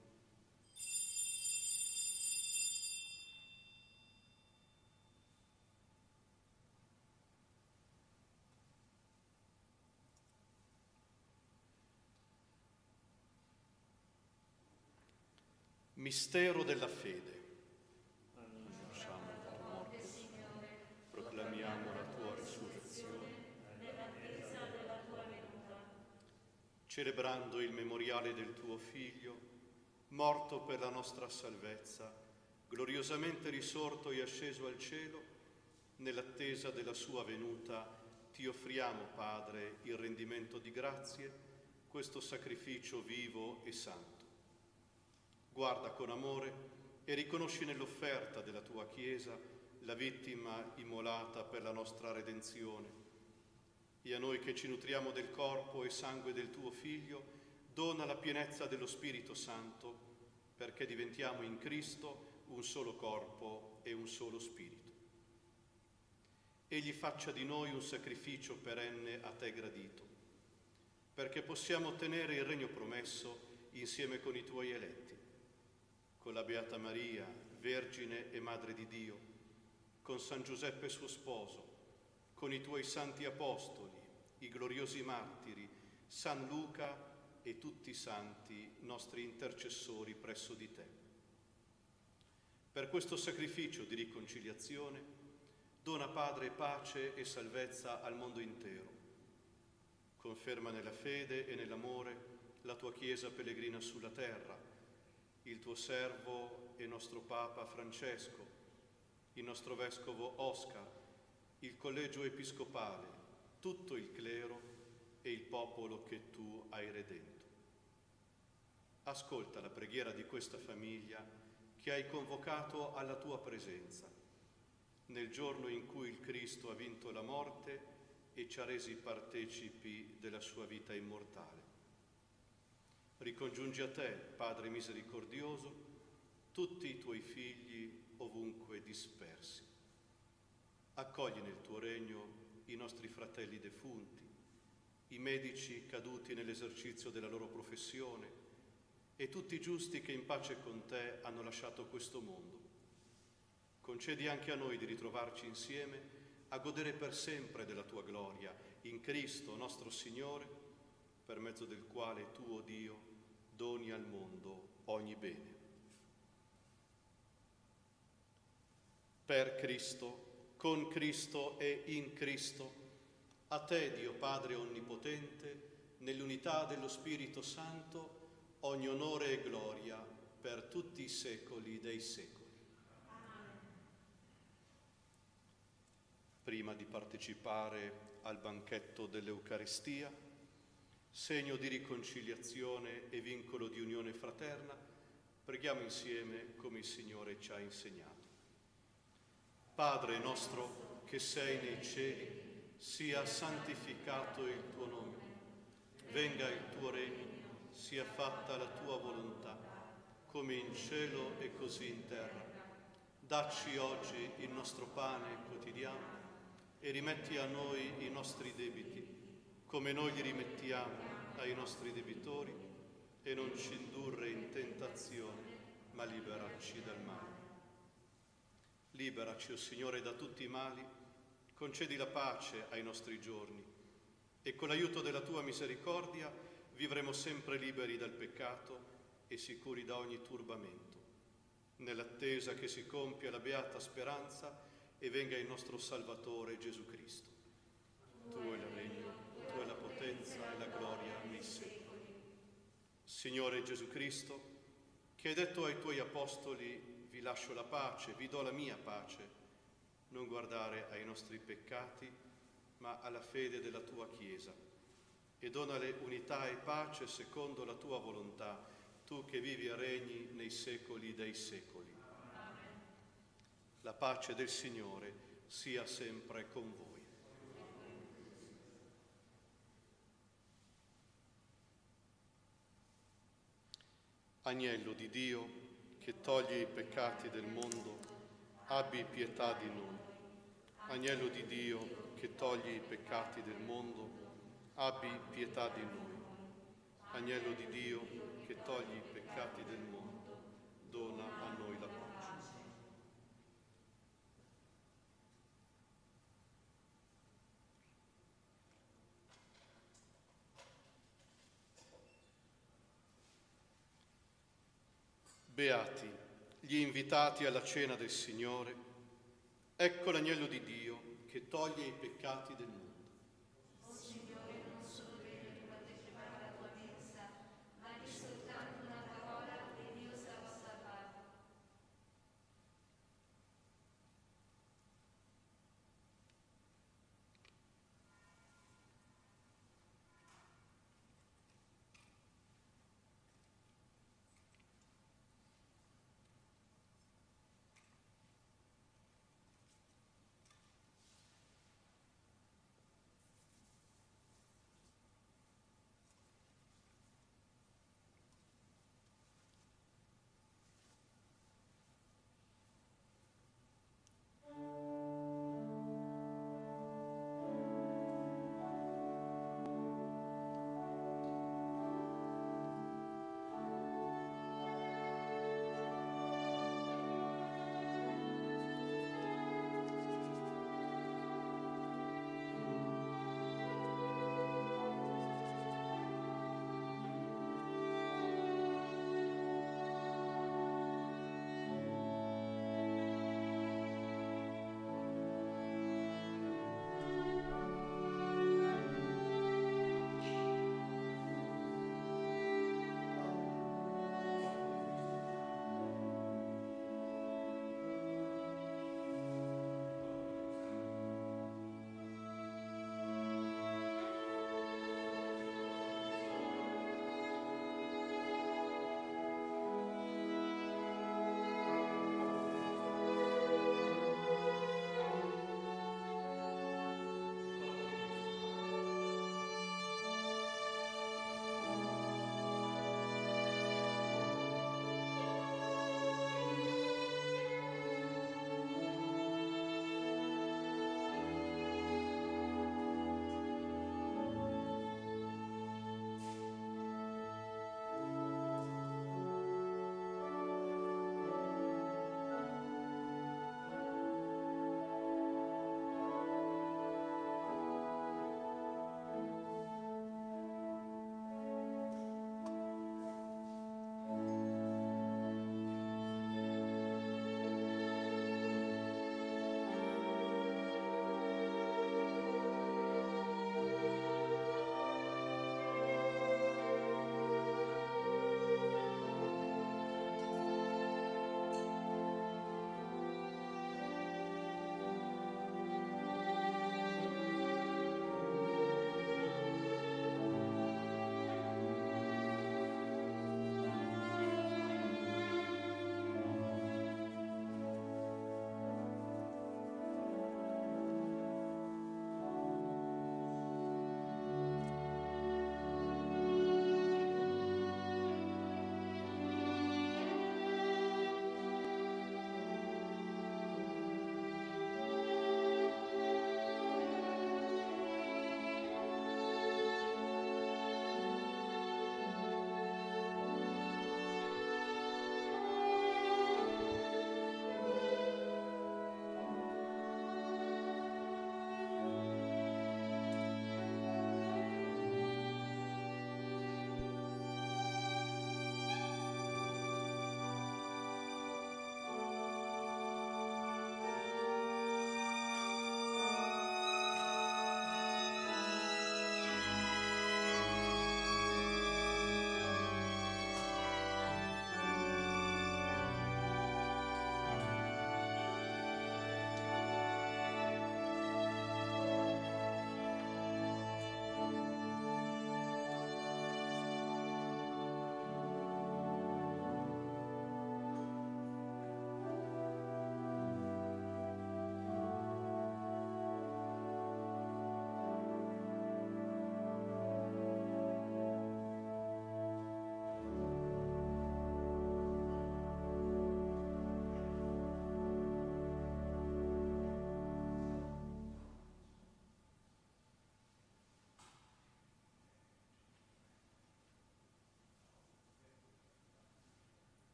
Mistero della fede. Annunciamo la tua morte, proclamiamo la tua risurrezione, nell'attesa della tua venuta. Celebrando il memoriale del tuo Figlio, morto per la nostra salvezza, gloriosamente risorto e asceso al cielo, nell'attesa della sua venuta, ti offriamo, Padre, il rendimento di grazie, questo sacrificio vivo e santo. Guarda con amore e riconosci nell'offerta della tua Chiesa la vittima immolata per la nostra redenzione. E a noi che ci nutriamo del corpo e sangue del tuo Figlio, dona la pienezza dello Spirito Santo, perché diventiamo in Cristo un solo corpo e un solo Spirito. Egli faccia di noi un sacrificio perenne a te gradito, perché possiamo ottenere il regno promesso insieme con i tuoi eletti, con la Beata Maria, Vergine e Madre di Dio, con San Giuseppe suo sposo, con i tuoi santi apostoli, i gloriosi martiri, San Luca e tutti i santi nostri intercessori presso di te. Per questo sacrificio di riconciliazione, dona, Padre, pace e salvezza al mondo intero. Conferma nella fede e nell'amore la tua Chiesa pellegrina sulla terra, il tuo servo e nostro Papa Francesco, il nostro Vescovo Oscar, il Collegio Episcopale, tutto il clero e il popolo che tu hai redento. Ascolta la preghiera di questa famiglia che hai convocato alla tua presenza, nel giorno in cui il Cristo ha vinto la morte e ci ha resi partecipi della sua vita immortale. Ricongiungi a te, Padre misericordioso, tutti i tuoi figli ovunque dispersi. Accogli nel tuo regno i nostri fratelli defunti, i medici caduti nell'esercizio della loro professione e tutti i giusti che in pace con te hanno lasciato questo mondo. Concedi anche a noi di ritrovarci insieme a godere per sempre della tua gloria, in Cristo nostro Signore, per mezzo del quale tu, o Dio, doni al mondo ogni bene. Per Cristo, con Cristo e in Cristo, a te, Dio Padre Onnipotente, nell'unità dello Spirito Santo, ogni onore e gloria per tutti i secoli dei secoli. Prima di partecipare al banchetto dell'Eucaristia, segno di riconciliazione e vincolo di unione fraterna, preghiamo insieme come il Signore ci ha insegnato. Padre nostro che sei nei cieli, sia santificato il tuo nome, venga il tuo regno, sia fatta la tua volontà, come in cielo e così in terra. Dacci oggi il nostro pane quotidiano e rimetti a noi i nostri debiti, come noi li rimettiamo ai nostri debitori, e non ci indurre in tentazione, ma liberaci dal male. Liberaci, o Signore, da tutti i mali, concedi la pace ai nostri giorni, e con l'aiuto della tua misericordia vivremo sempre liberi dal peccato e sicuri da ogni turbamento, nell'attesa che si compia la beata speranza e venga il nostro Salvatore Gesù Cristo. Tu hai il regno, tu hai la potenza e la gloria nei secoli. Signore Gesù Cristo, che hai detto ai tuoi apostoli: vi lascio la pace, vi do la mia pace, non guardare ai nostri peccati, ma alla fede della tua Chiesa, e donale unità e pace secondo la tua volontà, tu che vivi e regni nei secoli dei secoli. Amen. La pace del Signore sia sempre con voi. Agnello di Dio, che toglie i peccati del mondo, abbi pietà di noi. Agnello di Dio, che toglie i peccati del mondo, abbi pietà di noi. Agnello di Dio, che toglie i peccati del mondo, dona a noi la pace. Beati gli invitati alla cena del Signore, ecco l'agnello di Dio che toglie i peccati del mondo. O Signore, non sono degno di partecipare alla tua mensa, ma di soltanto una parola e Dio sarà salvato.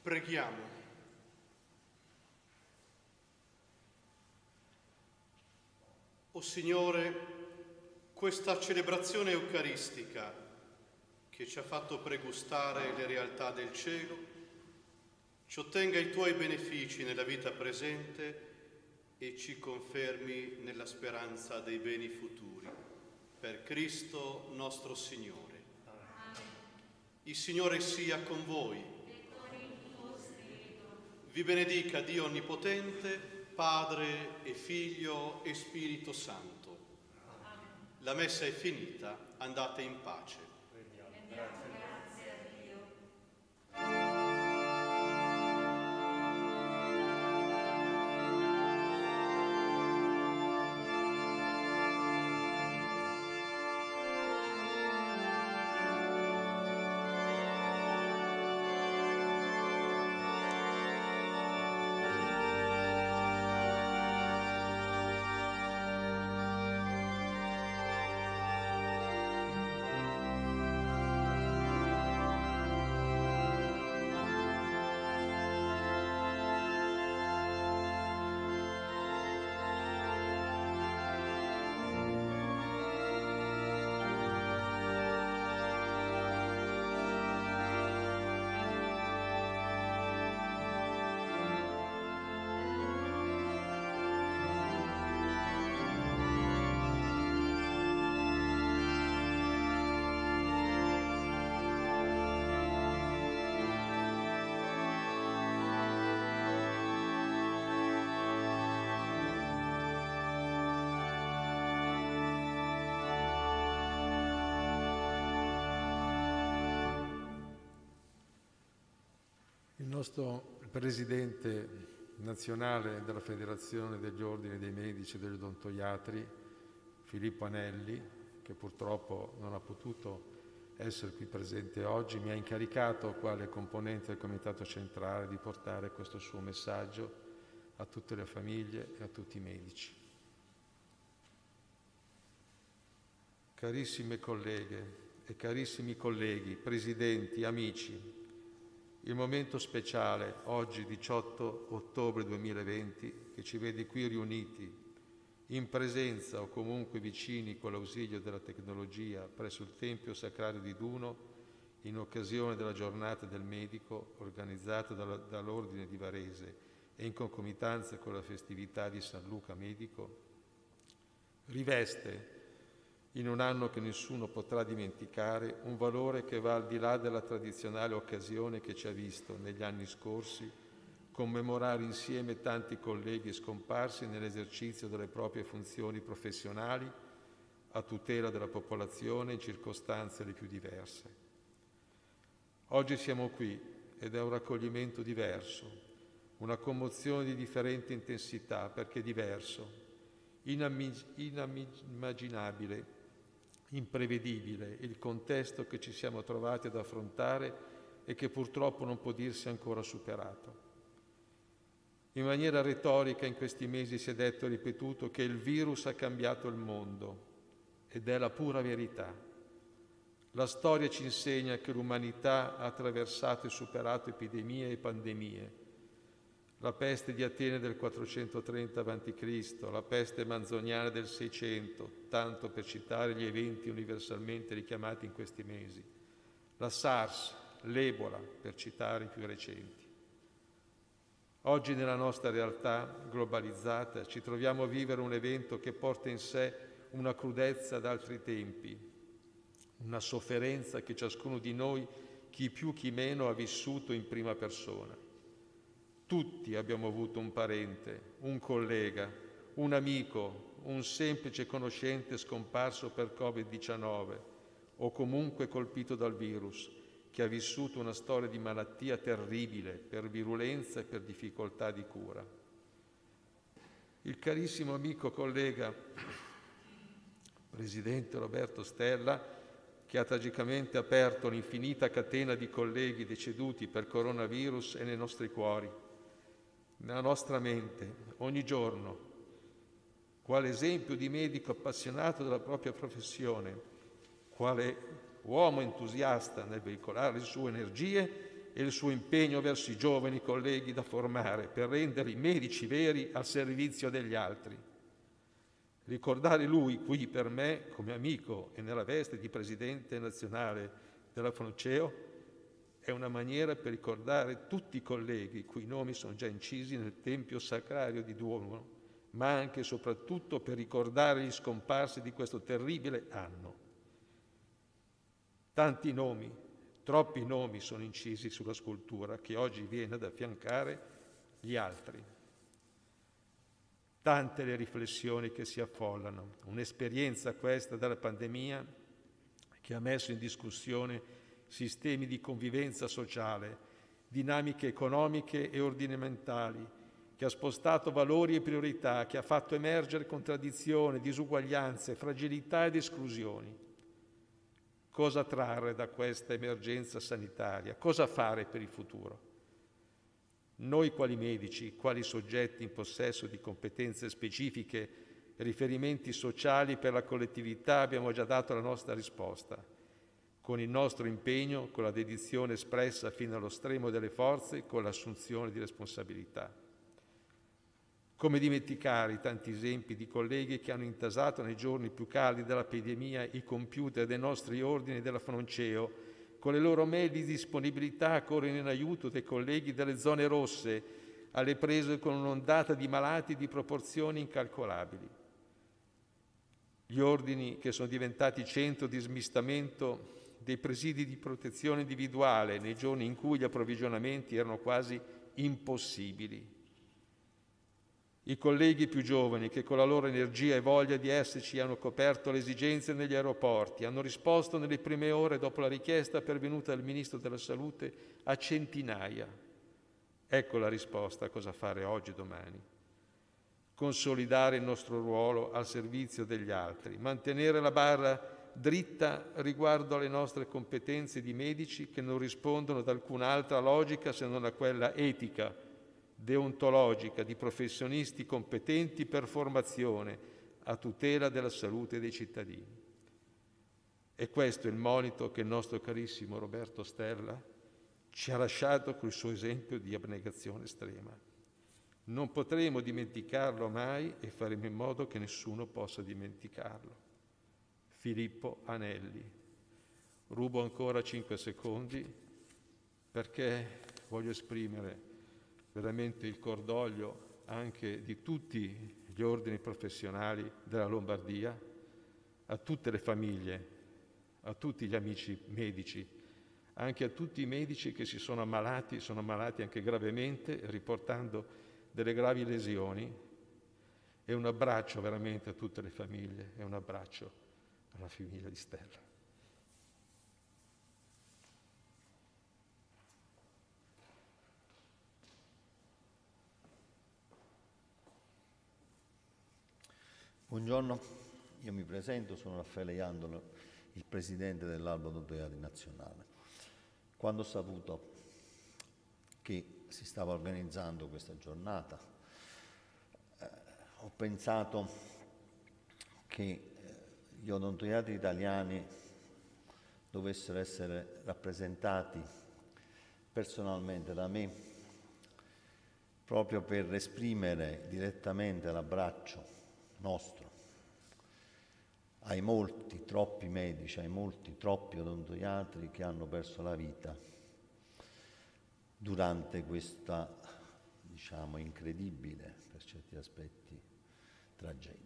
Preghiamo. O Signore, questa celebrazione eucaristica che ci ha fatto pregustare le realtà del cielo, ci ottenga i Tuoi benefici nella vita presente e ci confermi nella speranza dei beni futuri. Per Cristo nostro Signore. Amen. Il Signore sia con voi. E con il tuo spirito. Vi benedica Dio Onnipotente, Padre e Figlio e Spirito Santo. Amen. La messa è finita, andate in pace. Rendiamo grazie a Dio. Il nostro presidente nazionale della Federazione degli Ordini dei Medici e degli Odontoiatri, Filippo Anelli, che purtroppo non ha potuto essere qui presente oggi, mi ha incaricato, quale componente del Comitato Centrale, di portare questo suo messaggio a tutte le famiglie e a tutti i medici. Carissime colleghe e carissimi colleghi, presidenti, amici, il momento speciale, oggi diciotto ottobre duemilaventi, che ci vede qui riuniti in presenza o comunque vicini con l'ausilio della tecnologia presso il Tempio Sacrario di Duno, in occasione della giornata del medico organizzata dall'Ordine di Varese e in concomitanza con la festività di San Luca Medico, riveste, in un anno che nessuno potrà dimenticare, un valore che va al di là della tradizionale occasione che ci ha visto, negli anni scorsi, commemorare insieme tanti colleghi scomparsi nell'esercizio delle proprie funzioni professionali a tutela della popolazione in circostanze le più diverse. Oggi siamo qui ed è un raccoglimento diverso, una commozione di differente intensità perché diverso, inimmaginabile, imprevedibile il contesto che ci siamo trovati ad affrontare e che purtroppo non può dirsi ancora superato. In maniera retorica in questi mesi si è detto e ripetuto che il virus ha cambiato il mondo ed è la pura verità. La storia ci insegna che l'umanità ha attraversato e superato epidemie e pandemie. La peste di Atene del quattrocentotrenta avanti Cristo, la peste manzoniana del seicento, tanto per citare gli eventi universalmente richiamati in questi mesi, la SARS, l'Ebola, per citare i più recenti. Oggi nella nostra realtà globalizzata ci troviamo a vivere un evento che porta in sé una crudezza d'altri tempi, una sofferenza che ciascuno di noi, chi più chi meno, ha vissuto in prima persona. Tutti abbiamo avuto un parente, un collega, un amico, un semplice conoscente scomparso per covid diciannove o comunque colpito dal virus, che ha vissuto una storia di malattia terribile per virulenza e per difficoltà di cura. Il carissimo amico collega, presidente Roberto Stella, che ha tragicamente aperto l'infinita catena di colleghi deceduti per coronavirus, è nei nostri cuori, nella nostra mente, ogni giorno, quale esempio di medico appassionato della propria professione, quale uomo entusiasta nel veicolare le sue energie e il suo impegno verso i giovani colleghi da formare per renderli medici veri al servizio degli altri. Ricordare lui qui per me, come amico e nella veste di presidente nazionale della Fronceo, è una maniera per ricordare tutti i colleghi i cui nomi sono già incisi nel Tempio Sacrario di Duomo, ma anche e soprattutto per ricordare gli scomparsi di questo terribile anno. Tanti nomi, troppi nomi sono incisi sulla scultura che oggi viene ad affiancare gli altri. Tante le riflessioni che si affollano, un'esperienza questa della pandemia che ha messo in discussione sistemi di convivenza sociale, dinamiche economiche e ordinamentali, che ha spostato valori e priorità, che ha fatto emergere contraddizioni, disuguaglianze, fragilità ed esclusioni. Cosa trarre da questa emergenza sanitaria? Cosa fare per il futuro? Noi quali medici, quali soggetti in possesso di competenze specifiche, riferimenti sociali per la collettività abbiamo già dato la nostra risposta, con il nostro impegno, con la dedizione espressa fino allo stremo delle forze, con l'assunzione di responsabilità. Come dimenticare i tanti esempi di colleghi che hanno intasato nei giorni più caldi dell'epidemia i computer dei nostri ordini della Fronceo, con le loro mail di disponibilità a correre in aiuto dei colleghi delle zone rosse, alle prese con un'ondata di malati di proporzioni incalcolabili. Gli ordini che sono diventati centro di smistamento dei presidi di protezione individuale nei giorni in cui gli approvvigionamenti erano quasi impossibili. I colleghi più giovani che con la loro energia e voglia di esserci hanno coperto le esigenze negli aeroporti, hanno risposto nelle prime ore dopo la richiesta pervenuta dal Ministro della Salute a centinaia. Ecco la risposta a cosa fare oggi e domani. Consolidare il nostro ruolo al servizio degli altri, mantenere la barra dritta riguardo alle nostre competenze di medici che non rispondono ad alcun'altra logica se non a quella etica, deontologica, di professionisti competenti per formazione a tutela della salute dei cittadini. E questo è il monito che il nostro carissimo Roberto Stella ci ha lasciato col suo esempio di abnegazione estrema. Non potremo dimenticarlo mai e faremo in modo che nessuno possa dimenticarlo. Filippo Anelli. Rubo ancora cinque secondi perché voglio esprimere veramente il cordoglio anche di tutti gli ordini professionali della Lombardia, a tutte le famiglie, a tutti gli amici medici, anche a tutti i medici che si sono ammalati, sono ammalati anche gravemente, riportando delle gravi lesioni. E un abbraccio veramente a tutte le famiglie, e un abbraccio alla famiglia di Stella. Buongiorno, io mi presento, sono Raffaele Iandolo, il presidente dell'Albo Odontoiatri Nazionale. Quando ho saputo che si stava organizzando questa giornata, eh, ho pensato che gli odontoiatri italiani dovessero essere rappresentati personalmente da me, proprio per esprimere direttamente l'abbraccio nostro ai molti, troppi medici, ai molti, troppi odontoiatri che hanno perso la vita durante questa, diciamo, incredibile, per certi aspetti, tragedia.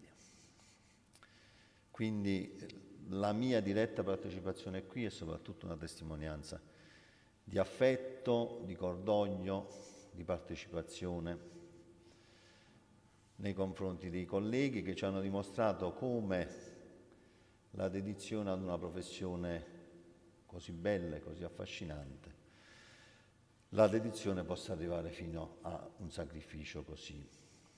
Quindi la mia diretta partecipazione qui è soprattutto una testimonianza di affetto, di cordoglio, di partecipazione nei confronti dei colleghi che ci hanno dimostrato come la dedizione ad una professione così bella e così affascinante, la dedizione possa arrivare fino a un sacrificio così,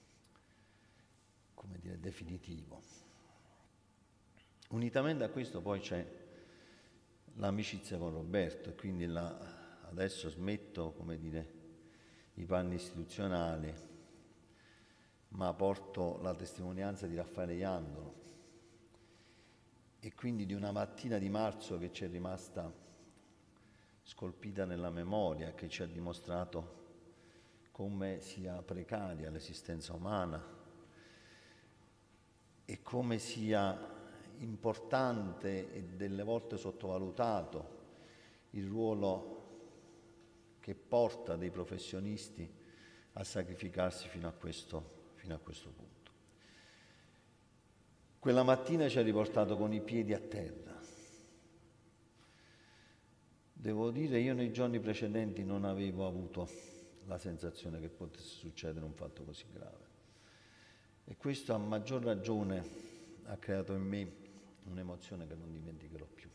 come dire, definitivo. Unitamente a questo poi c'è l'amicizia con Roberto e quindi la, adesso smetto, come dire, i panni istituzionali, ma porto la testimonianza di Raffaele Iandolo e quindi di una mattina di marzo che ci è rimasta scolpita nella memoria, che ci ha dimostrato come sia precaria l'esistenza umana e come sia importante e delle volte sottovalutato il ruolo che porta dei professionisti a sacrificarsi fino a questo, fino a questo punto. Quella mattina ci ha riportato con i piedi a terra. Devo dire, io nei giorni precedenti non avevo avuto la sensazione che potesse succedere un fatto così grave. E questo a maggior ragione ha creato in me un'emozione che non dimenticherò più.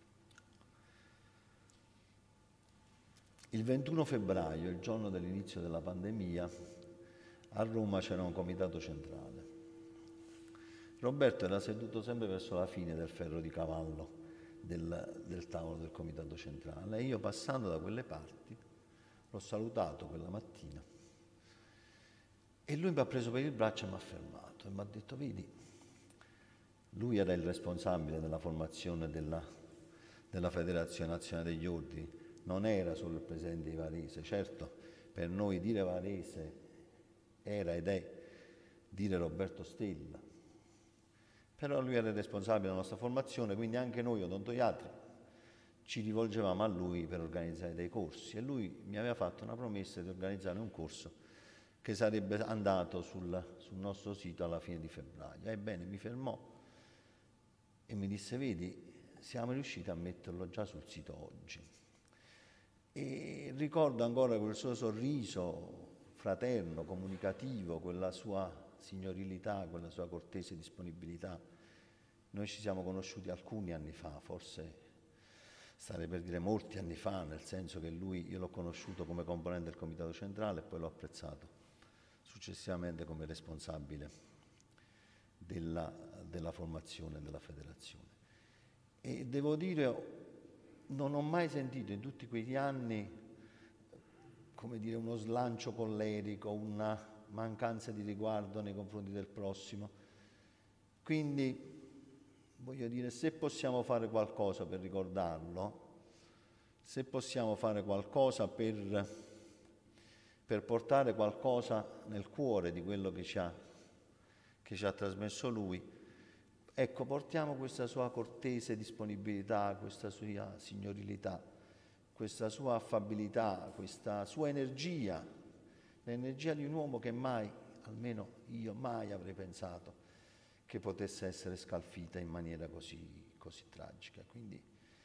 Il ventuno febbraio, il giorno dell'inizio della pandemia, a Roma c'era un comitato centrale. Roberto era seduto sempre verso la fine del ferro di cavallo del, del tavolo del comitato centrale e io, passando da quelle parti, l'ho salutato quella mattina e lui mi ha preso per il braccio e mi ha fermato e mi ha detto: vedi, lui era il responsabile della formazione della, della Federazione Nazionale degli Ordini, non era solo il presidente di Varese. Certo, per noi dire Varese era ed è dire Roberto Stella, però lui era il responsabile della nostra formazione, quindi anche noi odontoiatri ci rivolgevamo a lui per organizzare dei corsi e lui mi aveva fatto una promessa di organizzare un corso che sarebbe andato sul, sul nostro sito alla fine di febbraio. Ebbene, mi fermò e mi disse: vedi, siamo riusciti a metterlo già sul sito oggi. E ricordo ancora quel suo sorriso fraterno, comunicativo, quella sua signorilità, quella sua cortese disponibilità. Noi ci siamo conosciuti alcuni anni fa, forse starei per dire molti anni fa, nel senso che lui, io l'ho conosciuto come componente del Comitato Centrale e poi l'ho apprezzato successivamente come responsabile della, della formazione della federazione. E devo dire, non ho mai sentito in tutti quegli anni, come dire, uno slancio collerico, una mancanza di riguardo nei confronti del prossimo. Quindi, voglio dire, se possiamo fare qualcosa per ricordarlo, se possiamo fare qualcosa per, per portare qualcosa nel cuore di quello che ci ha, che ci ha trasmesso lui, ecco, portiamo questa sua cortese disponibilità, questa sua signorilità, questa sua affabilità, questa sua energia, l'energia di un uomo che mai, almeno io mai avrei pensato che potesse essere scalfita in maniera così, così tragica. Quindi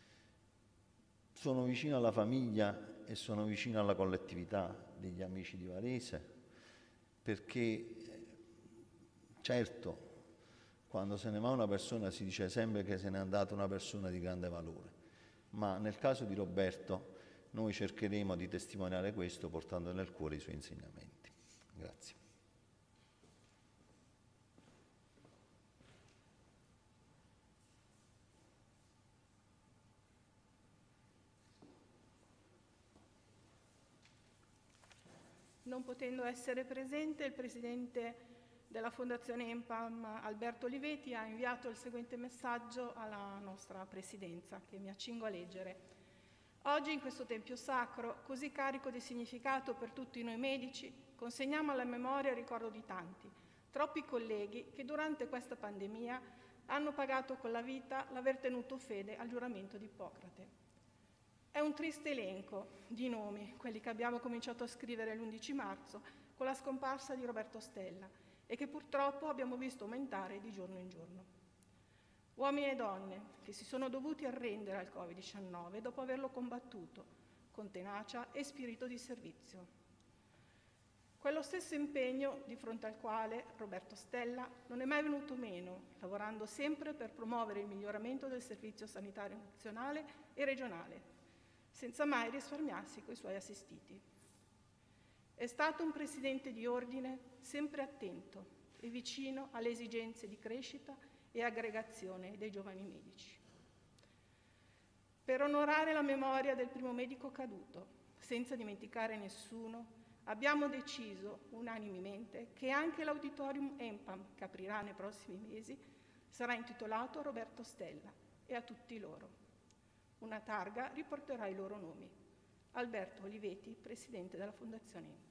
sono vicino alla famiglia e sono vicino alla collettività degli amici di Varese, perché certo, quando se ne va una persona si dice sempre che se n'è andata una persona di grande valore, ma nel caso di Roberto noi cercheremo di testimoniare questo portando nel cuore i suoi insegnamenti. Grazie. Non potendo essere presente, il presidente della Fondazione ENPAM, Alberto Olivetti, ha inviato il seguente messaggio alla nostra Presidenza, che mi accingo a leggere. Oggi, in questo Tempio sacro, così carico di significato per tutti noi medici, consegniamo alla memoria il ricordo di tanti, troppi colleghi che durante questa pandemia hanno pagato con la vita l'aver tenuto fede al giuramento di Ippocrate. È un triste elenco di nomi, quelli che abbiamo cominciato a scrivere l'undici marzo con la scomparsa di Roberto Stella e che purtroppo abbiamo visto aumentare di giorno in giorno. Uomini e donne che si sono dovuti arrendere al covid diciannove dopo averlo combattuto con tenacia e spirito di servizio. Quello stesso impegno di fronte al quale Roberto Stella non è mai venuto meno, lavorando sempre per promuovere il miglioramento del servizio sanitario nazionale e regionale, senza mai risparmiarsi coi suoi assistiti. È stato un presidente di ordine sempre attento e vicino alle esigenze di crescita e aggregazione dei giovani medici. Per onorare la memoria del primo medico caduto, senza dimenticare nessuno, abbiamo deciso unanimemente che anche l'auditorium ENPAM, che aprirà nei prossimi mesi, sarà intitolato a Roberto Stella e a tutti loro. Una targa riporterà i loro nomi. Alberto Oliveti, presidente della Fondazione INPA.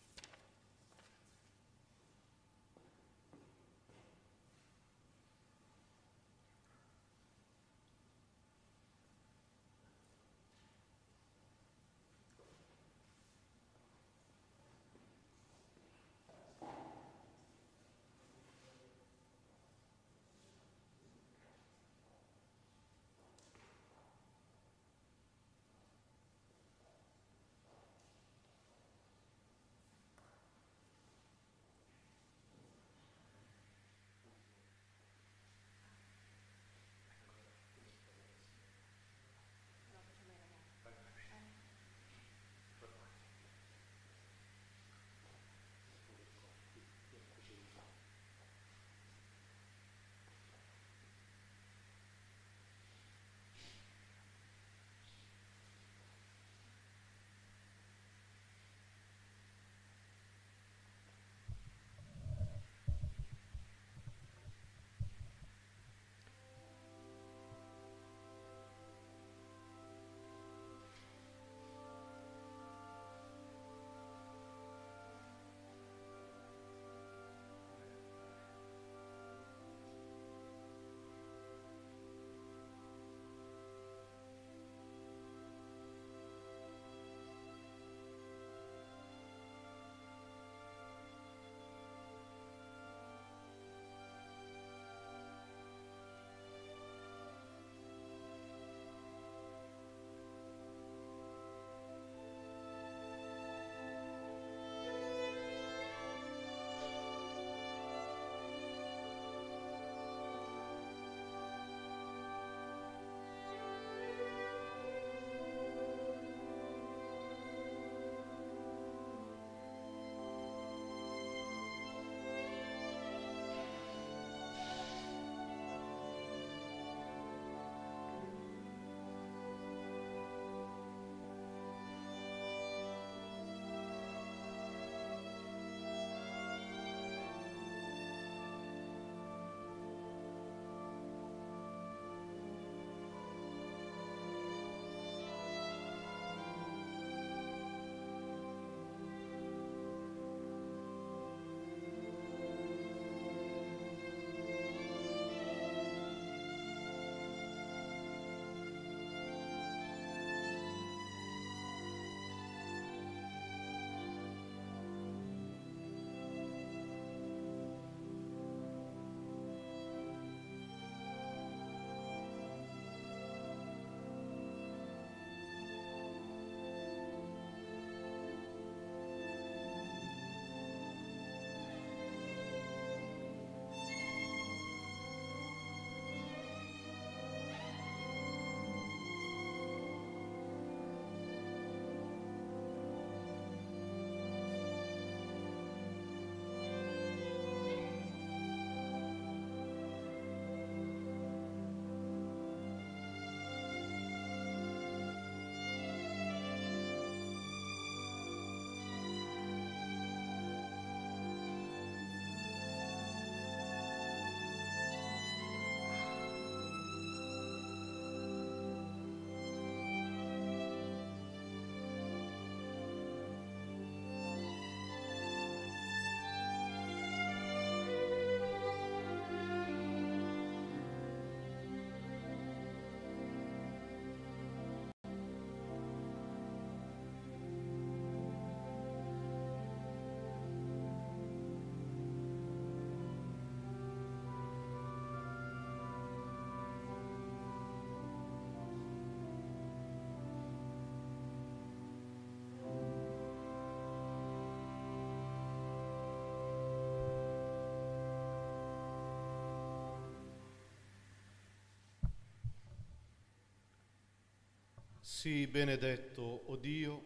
Sii benedetto, o Dio,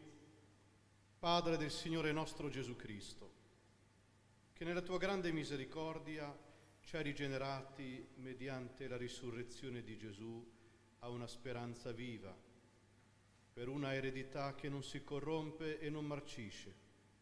Padre del Signore nostro Gesù Cristo, che nella tua grande misericordia ci hai rigenerati mediante la risurrezione di Gesù a una speranza viva, per una eredità che non si corrompe e non marcisce.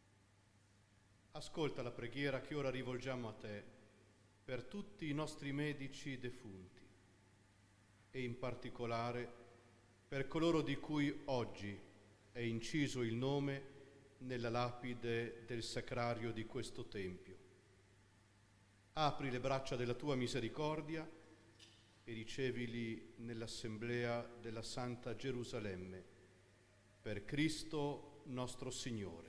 Ascolta la preghiera che ora rivolgiamo a te per tutti i nostri medici defunti e in particolare per coloro di cui oggi è inciso il nome nella lapide del sacrario di questo Tempio. Apri le braccia della tua misericordia e ricevili nell'assemblea della Santa Gerusalemme, per Cristo nostro Signore.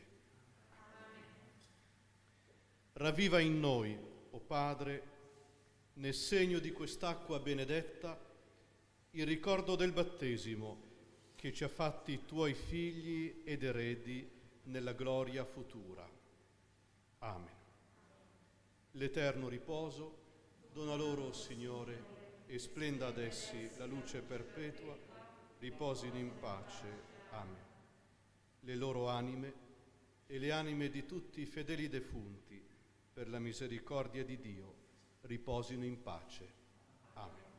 Ravviva in noi, o Padre, nel segno di quest'acqua benedetta, il ricordo del battesimo che ci ha fatti tuoi figli ed eredi nella gloria futura. Amen. L'eterno riposo dona loro, Signore, e splenda ad essi la luce perpetua, riposino in pace. Amen. Le loro anime e le anime di tutti i fedeli defunti, per la misericordia di Dio, riposino in pace. Amen.